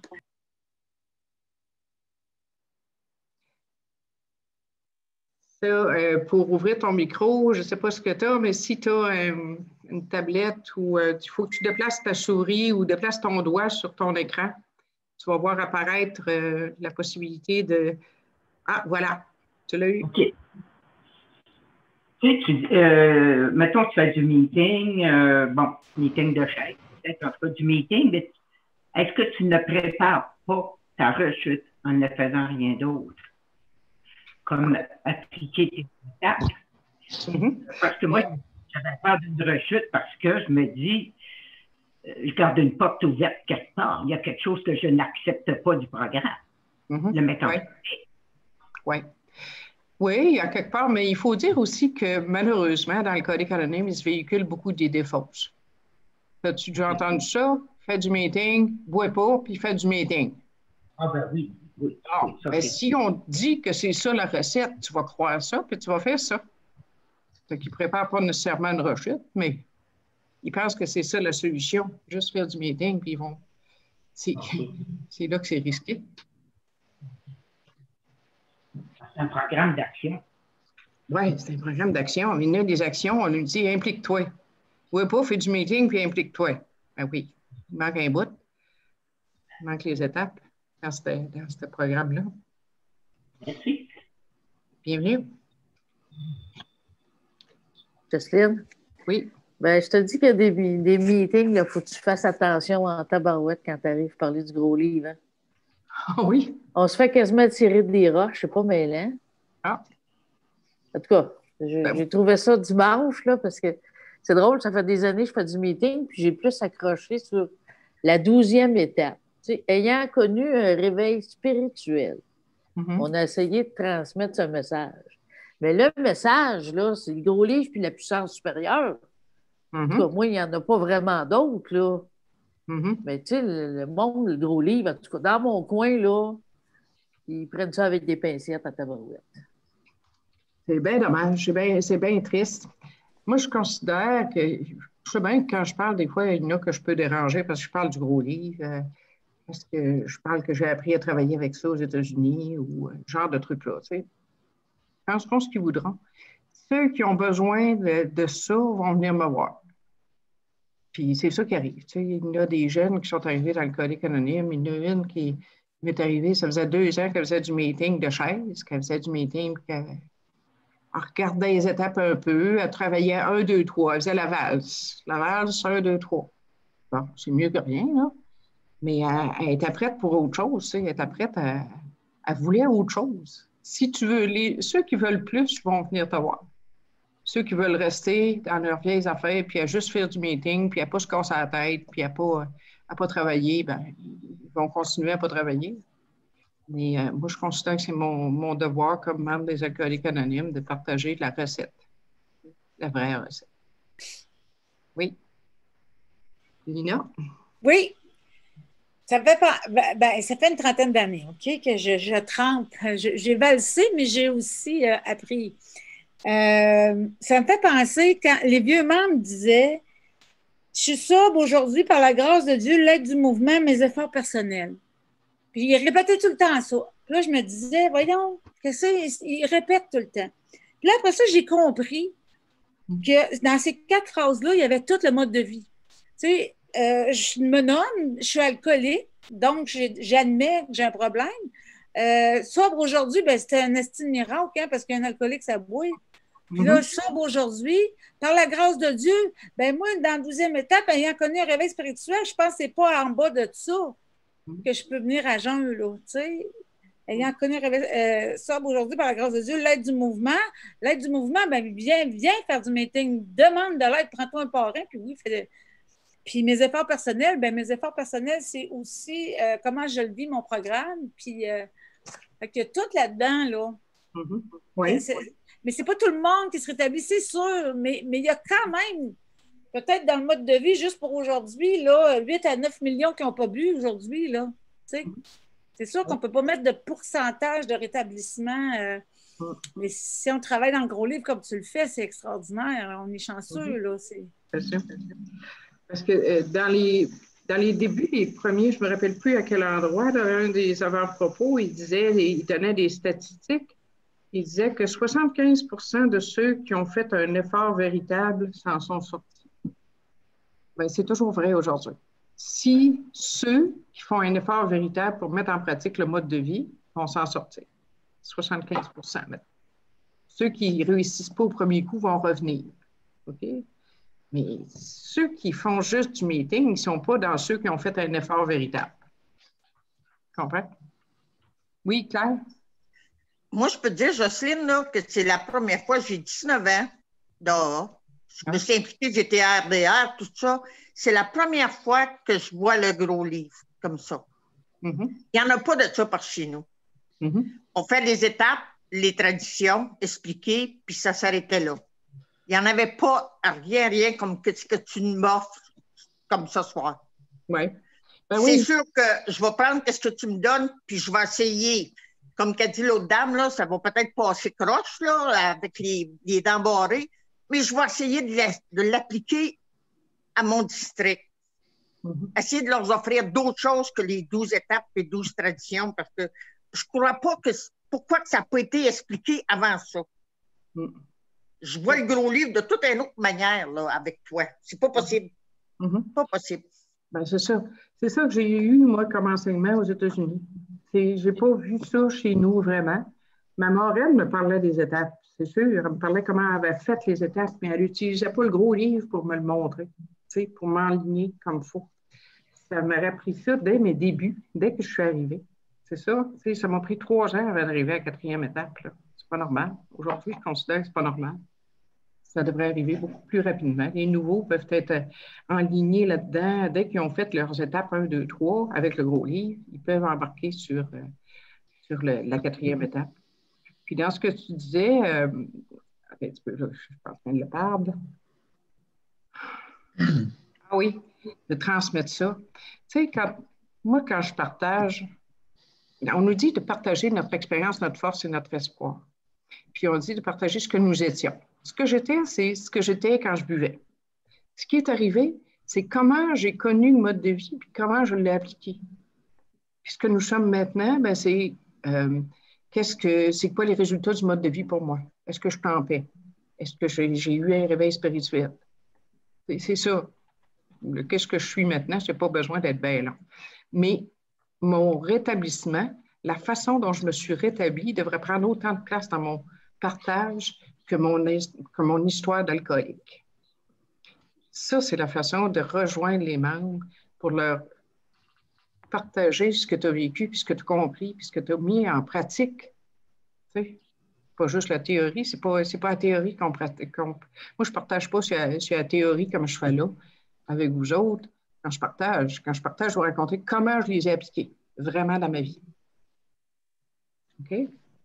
Ça, euh, pour ouvrir ton micro, je ne sais pas ce que tu as, mais si tu as euh, une tablette ou il euh, faut que tu déplaces ta souris ou déplaces ton doigt sur ton écran, tu vas voir apparaître euh, la possibilité de... Ah, voilà, tu l'as eu. OK. Tu sais, tu, euh, mettons que tu fais du meeting, euh, bon, meeting de chef, peut-être en tout cas du meeting, mais est-ce que tu ne prépares pas ta rechute en ne faisant rien d'autre? Comme appliquer tes étapes. Mm-hmm. Parce que moi, j'avais peur d'une rechute parce que je me dis, euh, je garde une porte ouverte quelque part. Il y a quelque chose que je n'accepte pas du programme. Mm-hmm. Le mettre en place. Oui. Oui, il y a quelque part, mais il faut dire aussi que malheureusement, dans le Codex anonyme, il se véhicule beaucoup d'idées fausses. As-tu déjà entendu ça? Fais du meeting, bois pas, puis fais du meeting. Ah ben oui. Oui, ah, ça, ben si on dit que c'est ça la recette, tu vas croire ça, puis tu vas faire ça. Fait qu'ils ne préparent pas nécessairement une rechute, mais ils pensent que c'est ça la solution. Juste faire du meeting, puis ils vont... C'est okay. Là que c'est risqué. C'est un programme d'action. Oui, c'est un programme d'action. Il y a des actions, on lui dit « implique-toi ». Oui, pas, fais du meeting, puis implique-toi. Ben oui, il manque un bout. Il manque les étapes. Dans ce, dans ce programme-là. Merci. Bienvenue. Jocelyne? Oui. Ben, je te dis qu'il y a des, des meetings, il faut que tu fasses attention en tabarouette quand tu arrives à parler du gros livre. Hein? Ah oui? On se fait quasiment tirer des roches, c'est pas mêlant. Ah. En tout cas, j'ai ben, trouvé ça dimanche, là, parce que c'est drôle, ça fait des années que je fais du meeting, puis j'ai plus accroché sur la douzième étape. T'sais, ayant connu un réveil spirituel, mm-hmm. on a essayé de transmettre ce message. Mais le message, là, c'est le gros livre puis la puissance supérieure. Mm-hmm. En tout cas, moi, il n'y en a pas vraiment d'autres, là. Mm-hmm. Mais tu sais, le, le monde, le gros livre, en tout cas, dans mon coin, là, ils prennent ça avec des pincettes à tabarouette. C'est bien dommage, c'est bien, c'est bien triste. moi, je considère que, je sais bien que quand je parle, des fois, il y en a que je peux déranger parce que je parle du gros livre, euh, parce que je parle que j'ai appris à travailler avec ça aux États-Unis ou euh, genre de trucs-là, tu sais. Ils penseront ce qu'ils voudront. Ceux qui ont besoin de, de ça vont venir me voir. Puis c'est ça qui arrive. Tu sais, il y en a des jeunes qui sont arrivés dans l'alcoolique anonyme. Il y en a une qui m'est arrivée, ça faisait deux ans qu'elle faisait du meeting de chaise, qu'elle faisait du meeting, qu'elle regardait les étapes un peu, elle travaillait un, deux, trois, elle faisait la valse. La valse, un, deux, trois. Bon, c'est mieux que rien, là. Mais elle, elle était prête pour autre chose, tu sais. Elle était prête à... Elle voulait autre chose. Si tu veux, les, ceux qui veulent plus vont venir te voir. Ceux qui veulent rester dans leurs vieilles affaires, puis à juste faire du meeting, puis à ne pas se casser la tête, puis à ne pas, à pas travailler, ben, ils vont continuer à ne pas travailler. Mais euh, moi, je considère que c'est mon, mon devoir comme membre des Alcooliques Anonymes de partager la recette, la vraie recette. Oui. Lina? Oui. Ça fait, pas, ben, ben, ça fait une trentaine d'années, OK, que je, je trempe. Je, j'ai valsé, mais j'ai aussi euh, appris. Euh, ça me fait penser quand les vieux membres disaient « Je suis sobre aujourd'hui par la grâce de Dieu, l'aide du mouvement, mes efforts personnels. » Puis ils répétaient tout le temps ça. Puis là, je me disais « Voyons, qu'est-ce que ils répètent tout le temps. » Puis là, après ça, j'ai compris que dans ces quatre phrases-là, il y avait tout le mode de vie. Tu sais, euh, je me nomme, je suis alcoolique, donc j'ai, j'admets que j'ai un problème. Euh, sobre aujourd'hui, ben, c'était un estime miracle, hein, parce qu'un alcoolique, ça bouille. Puis là, je suis sobre aujourd'hui. Par la grâce de Dieu, ben moi, dans la douzième étape, ayant connu un réveil spirituel, je pense que c'est pas en bas de ça que je peux venir à jeun, là, tu sais. Ayant connu un réveil euh, sobre aujourd'hui, par la grâce de Dieu, l'aide du mouvement. L'aide du mouvement, ben viens, viens faire du meeting, demande de l'aide, prends-toi un parrain, puis oui, fais de... Puis mes efforts personnels, ben mes efforts personnels, c'est aussi euh, comment je le vis, mon programme, puis euh, fait que tout là-dedans, là. Mm-hmm. Oui. C'est, mais c'est pas tout le monde qui se rétablit, c'est sûr, mais, mais il y a quand même, peut-être dans le mode de vie, juste pour aujourd'hui, là, huit à neuf millions qui n'ont pas bu aujourd'hui, là. Tu sais, c'est sûr qu'on ne peut pas mettre de pourcentage de rétablissement, euh, mais si on travaille dans le gros livre comme tu le fais, c'est extraordinaire. On est chanceux, là. C'est... C'est sûr. Parce que euh, dans les... Dans les débuts, les premiers, je ne me rappelle plus à quel endroit, dans un des avant-propos, il disait, il donnait des statistiques. Il disait que soixante-quinze pour cent de ceux qui ont fait un effort véritable s'en sont sortis. Bien, c'est toujours vrai aujourd'hui. Si ceux qui font un effort véritable pour mettre en pratique le mode de vie vont s'en sortir, soixante-quinze pour cent maintenant. Ceux qui ne réussissent pas au premier coup vont revenir. OK? Mais ceux qui font juste du meeting, ils ne sont pas dans ceux qui ont fait un effort véritable. Tu comprends? Oui, Claire? Moi, je peux te dire, Jocelyne, là, que c'est la première fois, j'ai dix-neuf ans dehors. Je me suis impliquée, j'étais à R D R, tout ça. C'est la première fois que je vois le gros livre comme ça. Mm-hmm. Il n'y en a pas de ça par chez nous. Mm-hmm. On fait les étapes, les traditions, expliquer, puis ça s'arrêtait là. Il n'y en avait pas rien, rien comme ce que tu m'offres comme ce soir. Ouais. Ben c'est oui. sûr que je vais prendre ce que tu me donnes, puis je vais essayer. Comme qu'a dit l'autre dame, là, ça va peut-être passer croche là, avec les, les dents barrées, mais je vais essayer de, la, de l'appliquer à mon district. Mm-hmm. Essayer de leur offrir d'autres choses que les douze étapes et douze traditions, parce que je ne crois pas que pourquoi que ça n'a pas été expliqué avant ça. Mm. Je vois le gros livre de toute une autre manière là, avec toi. C'est pas possible. Mm-hmm. Pas possible. Ben, c'est ça. C'est ça que j'ai eu, moi, comme enseignement aux États-Unis. Je n'ai pas vu ça chez nous vraiment. Ma marraine me parlait des étapes, c'est sûr. Elle me parlait comment elle avait fait les étapes, mais elle n'utilisait pas le gros livre pour me le montrer, pour m'enligner comme il faut. Ça m'aurait appris ça dès mes débuts, dès que je suis arrivée. C'est ça. Ça m'a pris trois ans avant d'arriver à la quatrième étape. Là. C'est pas normal. Aujourd'hui, je considère que c'est pas normal. Ça devrait arriver beaucoup plus rapidement. Les nouveaux peuvent être enlignés là-dedans. Dès qu'ils ont fait leurs étapes un, deux, trois avec le gros livre, ils peuvent embarquer sur, euh, sur le, la quatrième étape. Puis dans ce que tu disais, euh, okay, tu peux, là, je suis en train de le perdre. Ah oui, de transmettre ça. Tu sais, quand, moi, quand je partage, on nous dit de partager notre expérience, notre force et notre espoir. Puis on dit de partager ce que nous étions. Ce que j'étais, c'est ce que j'étais quand je buvais. Ce qui est arrivé, c'est comment j'ai connu le mode de vie puis comment je l'ai appliqué. Puis ce que nous sommes maintenant, ben c'est euh, qu'est-ce que c'est quoi les résultats du mode de vie pour moi? Est-ce que je suis en paix? Est-ce que j'ai, j'ai eu un réveil spirituel? C'est, c'est ça. Le, qu'est-ce que je suis maintenant? Je n'ai pas besoin d'être bien là. Mais mon rétablissement, la façon dont je me suis rétablie devrait prendre autant de place dans mon partage que mon, que mon histoire d'alcoolique. Ça, c'est la façon de rejoindre les membres pour leur partager ce que tu as vécu, puis ce que tu as compris, puis ce que tu as mis en pratique. Tu sais, pas juste la théorie, c'est pas, c'est pas la théorie qu'on pratique. Qu'on... Moi, je ne partage pas sur la, sur la théorie comme je fais là, avec vous autres. Quand je partage, quand je partage, je vais raconter comment je les ai appliqués, vraiment dans ma vie. OK?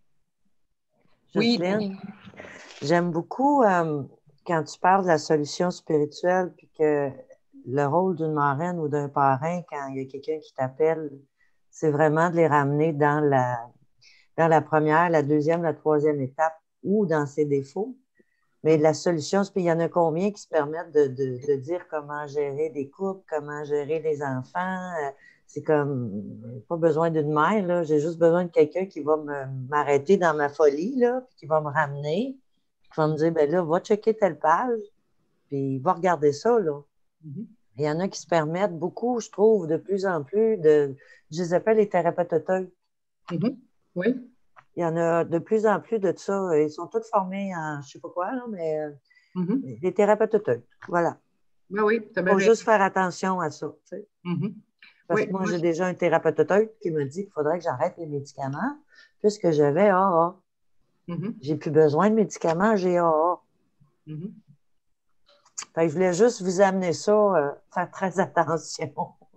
Jocelyne, oui. J'aime beaucoup euh, quand tu parles de la solution spirituelle, puis que le rôle d'une marraine ou d'un parrain, quand il y a quelqu'un qui t'appelle, c'est vraiment de les ramener dans la, dans la première, la deuxième, la troisième étape ou dans ses défauts. Mais la solution, il y en a combien qui se permettent de, de, de dire comment gérer des couples, comment gérer les enfants. C'est comme, pas besoin d'une mère, là. J'ai juste besoin de quelqu'un qui va me, m'arrêter dans ma folie, là, puis qui va me ramener, qui va me dire, ben là, va checker telle page, puis va regarder ça, là. Mm-hmm. Il y en a qui se permettent beaucoup, je trouve, de plus en plus, de, je les appelle les thérapeutes autonomes. Mm-hmm. Oui. Il y en a de plus en plus de ça. Ils sont tous formés en, je ne sais pas quoi, là, mais mm-hmm. les thérapeutes autonomes. Voilà. Ben oui, il faut juste faire attention à ça. Tu sais. Mm-hmm. Parce oui, que moi, moi, j'ai déjà un thérapeute autonome qui me dit qu'il faudrait que j'arrête les médicaments puisque j'avais A A. Mm-hmm. J'ai plus besoin de médicaments, j'ai A A. Mm-hmm. Fait que je voulais juste vous amener ça, euh, faire très attention.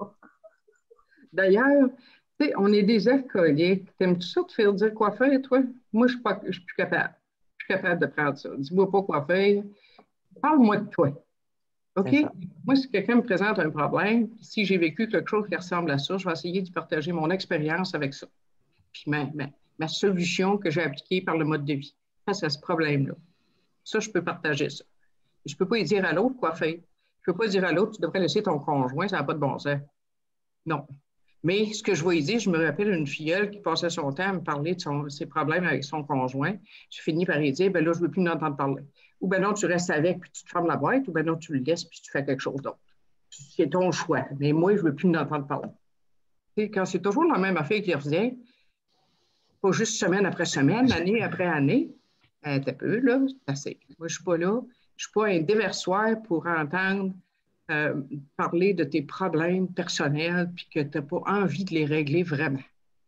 D'ailleurs, tu sais, on est des alcooliques. T'aimes-tu ça te faire dire quoi faire, toi? Moi, je ne suis plus capable. Je suis capable de prendre ça. Dis-moi pas quoi faire. Parle-moi de toi. OK? Moi, si quelqu'un me présente un problème, si j'ai vécu quelque chose qui ressemble à ça, je vais essayer de partager mon expérience avec ça. Puis ma, ma, ma solution que j'ai appliquée par le mode de vie face à ce problème-là. Ça, je peux partager ça. Je ne peux pas y dire à l'autre quoi faire. Je ne peux pas dire à l'autre, tu devrais laisser ton conjoint, ça n'a pas de bon sens. Non. Mais ce que je vais y dire, je me rappelle une filleule qui passait son temps à me parler de son, ses problèmes avec son conjoint. Je finis par lui dire, ben là, je ne veux plus l'entendre parler. Ou ben non, tu restes avec, puis tu te fermes la boîte, ou ben non, tu le laisses, puis tu fais quelque chose d'autre. C'est ton choix. Mais moi, je ne veux plus l'entendre parler. Et quand c'est toujours la même affaire qui revient, pas juste semaine après semaine, année après année, euh, t'as peu, là, c'est assez. Moi, je ne suis pas là. Je ne suis pas un déversoir pour entendre euh, parler de tes problèmes personnels puis que tu n'as pas envie de les régler vraiment.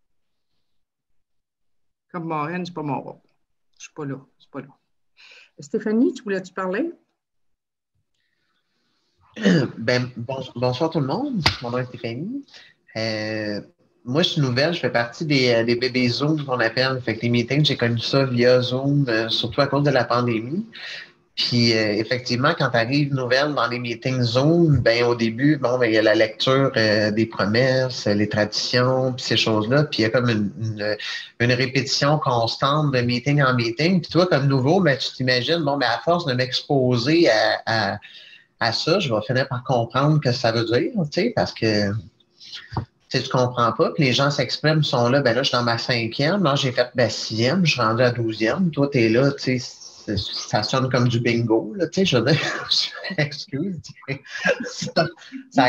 Comme marraine, ce n'est pas mon rôle. Je ne suis pas là. C'est pas là. Stéphanie, tu voulais-tu parler? Ben, bon, bonsoir tout le monde. Mon nom est Stéphanie. Euh, moi, je suis nouvelle. Je fais partie des, des bébés Zoom qu'on appelle. Fait que les meetings, j'ai connu ça via Zoom, euh, surtout à cause de la pandémie. Puis, euh, effectivement, quand tu arrives nouvelle dans les meetings Zoom, ben au début, bon, ben, il y a la lecture euh, des promesses, les traditions, puis ces choses-là. Puis, il y a comme une, une, une répétition constante de meeting en meeting. Puis, toi, comme nouveau, ben, tu t'imagines, bon, ben, à force de m'exposer à, à, à ça, je vais finir par comprendre ce que ça veut dire, tu sais, parce que tu ne comprends pas. Puis, les gens s'expriment, sont là, ben là, je suis dans ma cinquième. Là, j'ai fait ma sixième, je suis rendu à douzième. Toi, tu es là, tu sais. Ça sonne comme du bingo, là, tu sais, je veux dire, excuse, ça, ça,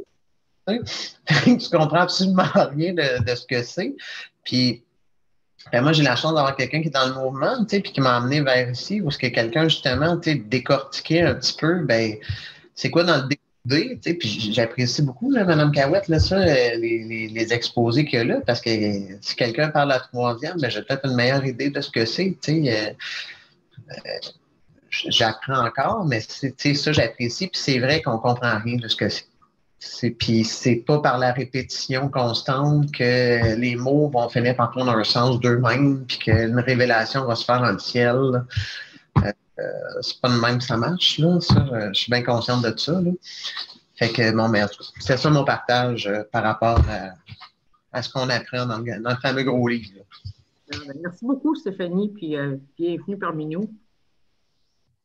tu comprends absolument rien de, de ce que c'est. Puis, ben moi, j'ai la chance d'avoir quelqu'un qui est dans le mouvement, tu sais, puis qui m'a amené vers ici, où est-ce que quelqu'un, justement, tu sais, décortiquait un petit peu, ben, c'est quoi dans le D D, tu sais, puis j'apprécie beaucoup, là, Mme Cahouette, là, ça, les, les, les exposés qu'il y a là, parce que si quelqu'un parle à la troisième, ben, j'ai peut-être une meilleure idée de ce que c'est, tu sais, euh, Euh, j'apprends encore, mais c'est ça, j'apprécie. Puis c'est vrai qu'on ne comprend rien de ce que c'est. Puis c'est pas par la répétition constante que les mots vont finir par prendre un sens d'eux-mêmes, puis qu'une révélation va se faire dans le ciel. Euh, euh, c'est pas de même que ça marche, là. Ça, euh, je suis bien consciente de ça, là. Fait que, bon, mais c'est ça mon partage euh, par rapport à, à ce qu'on apprend dans le, dans le fameux gros livre, là. Merci beaucoup, Stéphanie, puis euh, bienvenue parmi nous.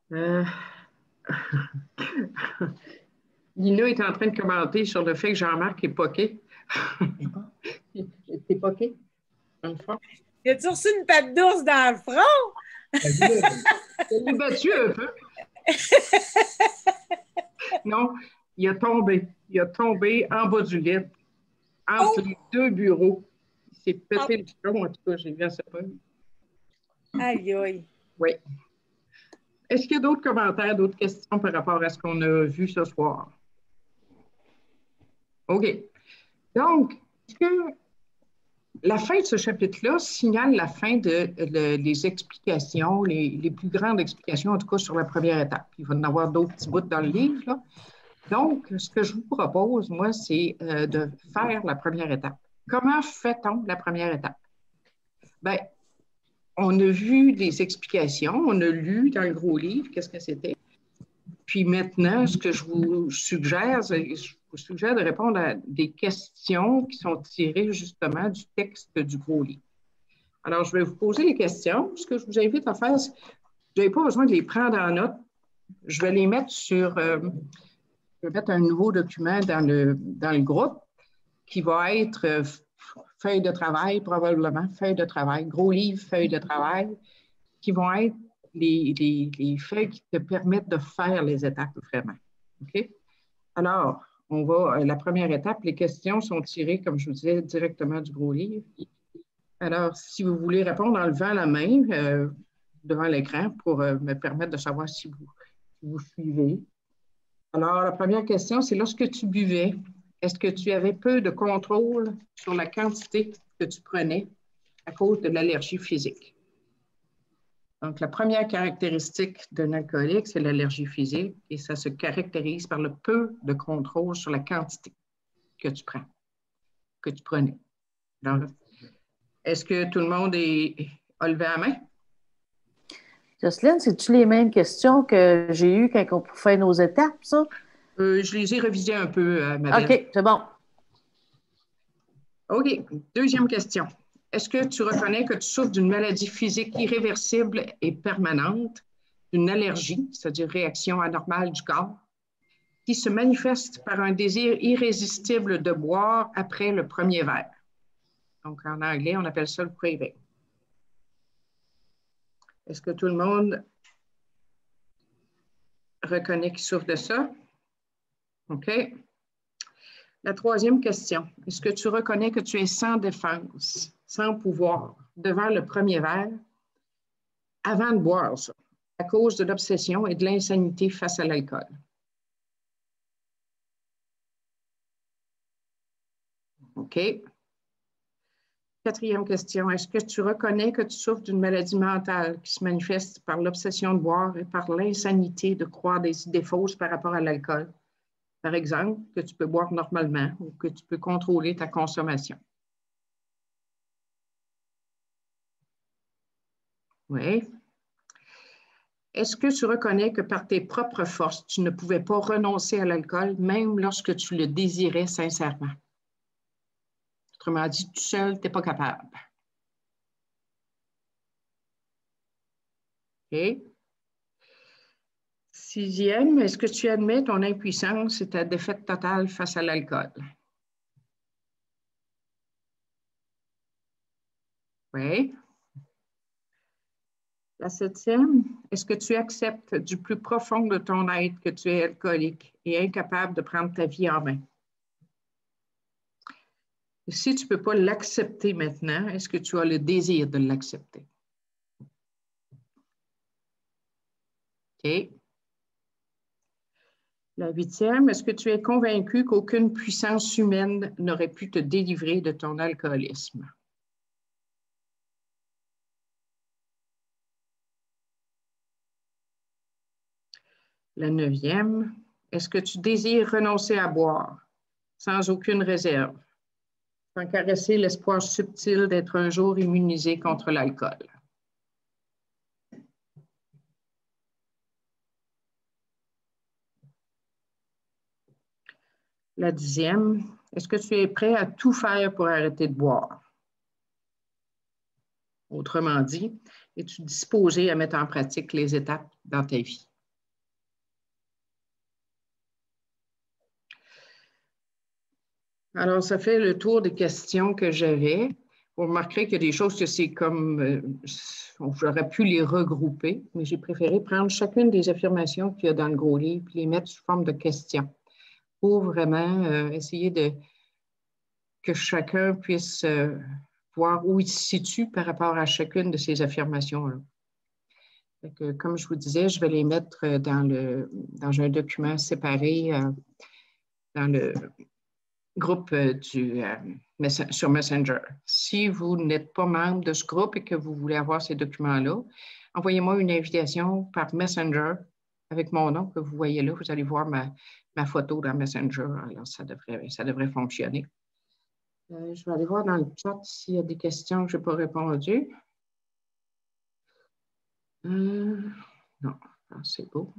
Euh... Nina est en train de commenter sur le fait que Jean-Marc est poqué. T'es poqué, dans le front? Y a-tu reçu une patte d'ours dans le front? Il est battu un peu. Non, il a tombé. Il a tombé en bas du lit, entre oh! les deux bureaux. Il s'est pété oh! le front, en tout cas, j'ai vu à ce point. Aïe, aïe. Oui. Est-ce qu'il y a d'autres commentaires, d'autres questions par rapport à ce qu'on a vu ce soir? OK. Donc, est-ce que la fin de ce chapitre-là signale la fin de, de, des explications, les, les plus grandes explications, en tout cas sur la première étape. Il va y en avoir d'autres petits bouts dans le livre, là. Donc, ce que je vous propose, moi, c'est euh, de faire la première étape. Comment fait-on la première étape? Bien, on a vu des explications, on a lu dans le gros livre qu'est-ce que c'était. Puis maintenant, ce que je vous suggère, je vous suggère de répondre à des questions qui sont tirées justement du texte du gros livre. Alors, je vais vous poser les questions. Ce que je vous invite à faire, c'est, vous n'avez pas besoin de les prendre en note. Je vais les mettre sur, euh, je vais mettre un nouveau document dans le, dans le groupe qui va être euh, feuille de travail, probablement, feuille de travail, gros livre, feuille de travail, qui vont être les, les, les feuilles qui te permettent de faire les étapes vraiment. OK? Alors, on va, la première étape, les questions sont tirées, comme je vous disais, directement du gros livre. Alors, si vous voulez répondre en levant la main euh, devant l'écran pour euh, me permettre de savoir si vous, si vous suivez. Alors, la première question, c'est lorsque tu buvais, est-ce que tu avais peu de contrôle sur la quantité que tu prenais à cause de l'allergie physique? Donc, la première caractéristique d'un alcoolique, c'est l'allergie physique et ça se caractérise par le peu de contrôle sur la quantité que tu prends, que tu prenais. Alors, est-ce que tout le monde est, a levé la main? Jocelyne, c'est-tu les mêmes questions que j'ai eues quand on fait nos étapes, ça? Euh, je les ai révisées un peu, euh, ma belle. OK, c'est bon. OK. Deuxième question. Est-ce que tu reconnais que tu souffres d'une maladie physique irréversible et permanente, d'une allergie, c'est-à-dire réaction anormale du corps, qui se manifeste par un désir irrésistible de boire après le premier verre? Donc, en anglais, on appelle ça le craving. Est-ce que tout le monde reconnaît qu'il souffre de ça? OK. La troisième question. Est-ce que tu reconnais que tu es sans défense, sans pouvoir, devant le premier verre, avant de boire ça, à cause de l'obsession et de l'insanité face à l'alcool? OK. Quatrième question. Est-ce que tu reconnais que tu souffres d'une maladie mentale qui se manifeste par l'obsession de boire et par l'insanité de croire des idées fausses par rapport à l'alcool? Par exemple, que tu peux boire normalement ou que tu peux contrôler ta consommation. Oui. Est-ce que tu reconnais que par tes propres forces, tu ne pouvais pas renoncer à l'alcool, même lorsque tu le désirais sincèrement? Autrement dit, tout seul, tu n'es pas capable. OK. Sixième, est-ce que tu admets ton impuissance et ta défaite totale face à l'alcool? Oui. La septième, est-ce que tu acceptes du plus profond de ton être que tu es alcoolique et incapable de prendre ta vie en main? Et si tu ne peux pas l'accepter maintenant, est-ce que tu as le désir de l'accepter? OK. La huitième, est-ce que tu es convaincu qu'aucune puissance humaine n'aurait pu te délivrer de ton alcoolisme? La neuvième, est-ce que tu désires renoncer à boire sans aucune réserve, sans caresser l'espoir subtil d'être un jour immunisé contre l'alcool? La dixième, est-ce que tu es prêt à tout faire pour arrêter de boire? Autrement dit, es-tu disposé à mettre en pratique les étapes dans ta vie? Alors, ça fait le tour des questions que j'avais. Vous remarquerez qu'il y a des choses que c'est comme, euh, j'aurais pu les regrouper, mais j'ai préféré prendre chacune des affirmations qu'il y a dans le gros livre et les mettre sous forme de questions pour vraiment euh, essayer de que chacun puisse euh, voir où il se situe par rapport à chacune de ces affirmations-là. Fait que, comme je vous disais, je vais les mettre dans, le, dans un document séparé euh, dans le groupe euh, du, euh, sur Messenger. Si vous n'êtes pas membre de ce groupe et que vous voulez avoir ces documents-là, envoyez-moi une invitation par Messenger avec mon nom que vous voyez là. Vous allez voir ma, ma photo dans Messenger. Alors, ça devrait, ça devrait fonctionner. Euh, je vais aller voir dans le chat s'il y a des questions que je n'ai pas répondues. Euh, non, c'est beau.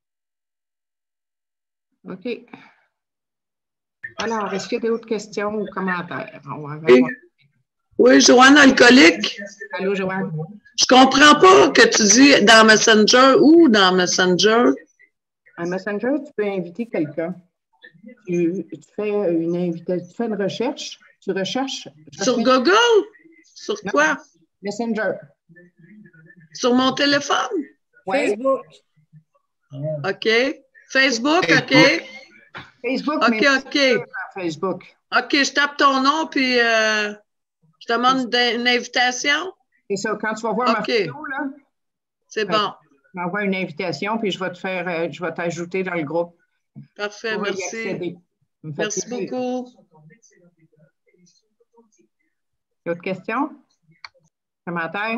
OK. Alors, est-ce qu'il y a d'autres questions ou commentaires? Oui, oui, Joanne Alcoolique. Allô, Joanne. Je comprends pas que tu dis dans Messenger ou dans Messenger. En Messenger, tu peux inviter quelqu'un. Tu, tu fais une invitation, tu fais une recherche. Tu recherches. Sur Google? Sur non, quoi? Messenger. Sur mon téléphone? Oui. Facebook. OK. Facebook, OK. Facebook, OK, mais OK. Facebook. OK, je tape ton nom, puis euh, je te demande une invitation. C'est ça, quand tu vas voir okay. ma photo, là. C'est bon. Tu m'envoies une invitation, puis je vais te faire, euh, je vais t'ajouter dans le groupe. Parfait, merci. Merci beaucoup. D'autres questions? Commentaires?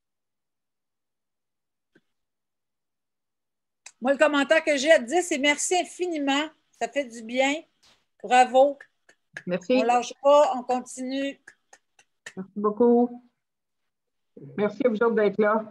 Moi, le commentaire que j'ai à te dire, c'est merci infiniment. Ça fait du bien. Bravo. Merci. On ne lâche pas, on continue. Merci beaucoup. Merci à vous autres d'être là.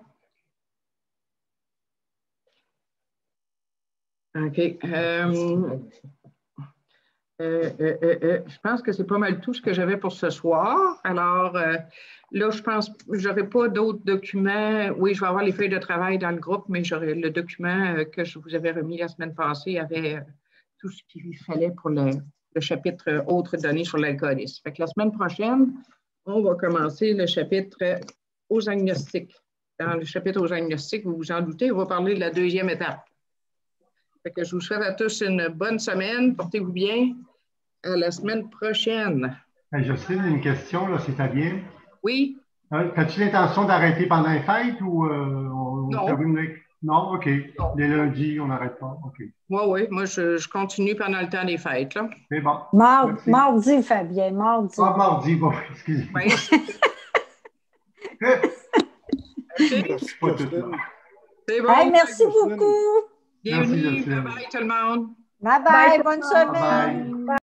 OK. Euh, euh, euh, euh, je pense que c'est pas mal tout ce que j'avais pour ce soir. Alors, euh, là, je pense que je n'aurai pas d'autres documents. Oui, je vais avoir les feuilles de travail dans le groupe, mais j'aurai le document que je vous avais remis la semaine passée avait tout ce qu'il fallait pour le, le chapitre autres données sur l'alcoolisme. Fait que la semaine prochaine, on va commencer le chapitre aux agnostiques. Dans le chapitre aux agnostiques, vous vous en doutez, on va parler de la deuxième étape. Fait que je vous souhaite à tous une bonne semaine. Portez-vous bien. À la semaine prochaine. Hey, Jocelyne, une question, là, c'est Fabien. Oui. Euh, As-tu l'intention d'arrêter pendant les fêtes ou euh, on, non. On une... non, OK. Non. Les lundis, on n'arrête pas. OK. Oui, oui. Moi, je, je continue pendant le temps des fêtes. C'est bon. Mardi, mardi, Fabien, mardi. Ah, mardi, bon, excusez-moi. Oui. Merci, pas tout là. C'est bon. Hey, merci beaucoup. Bienvenue. Bye bye tout le monde. Bye bye, bye bonne semaine. Bye.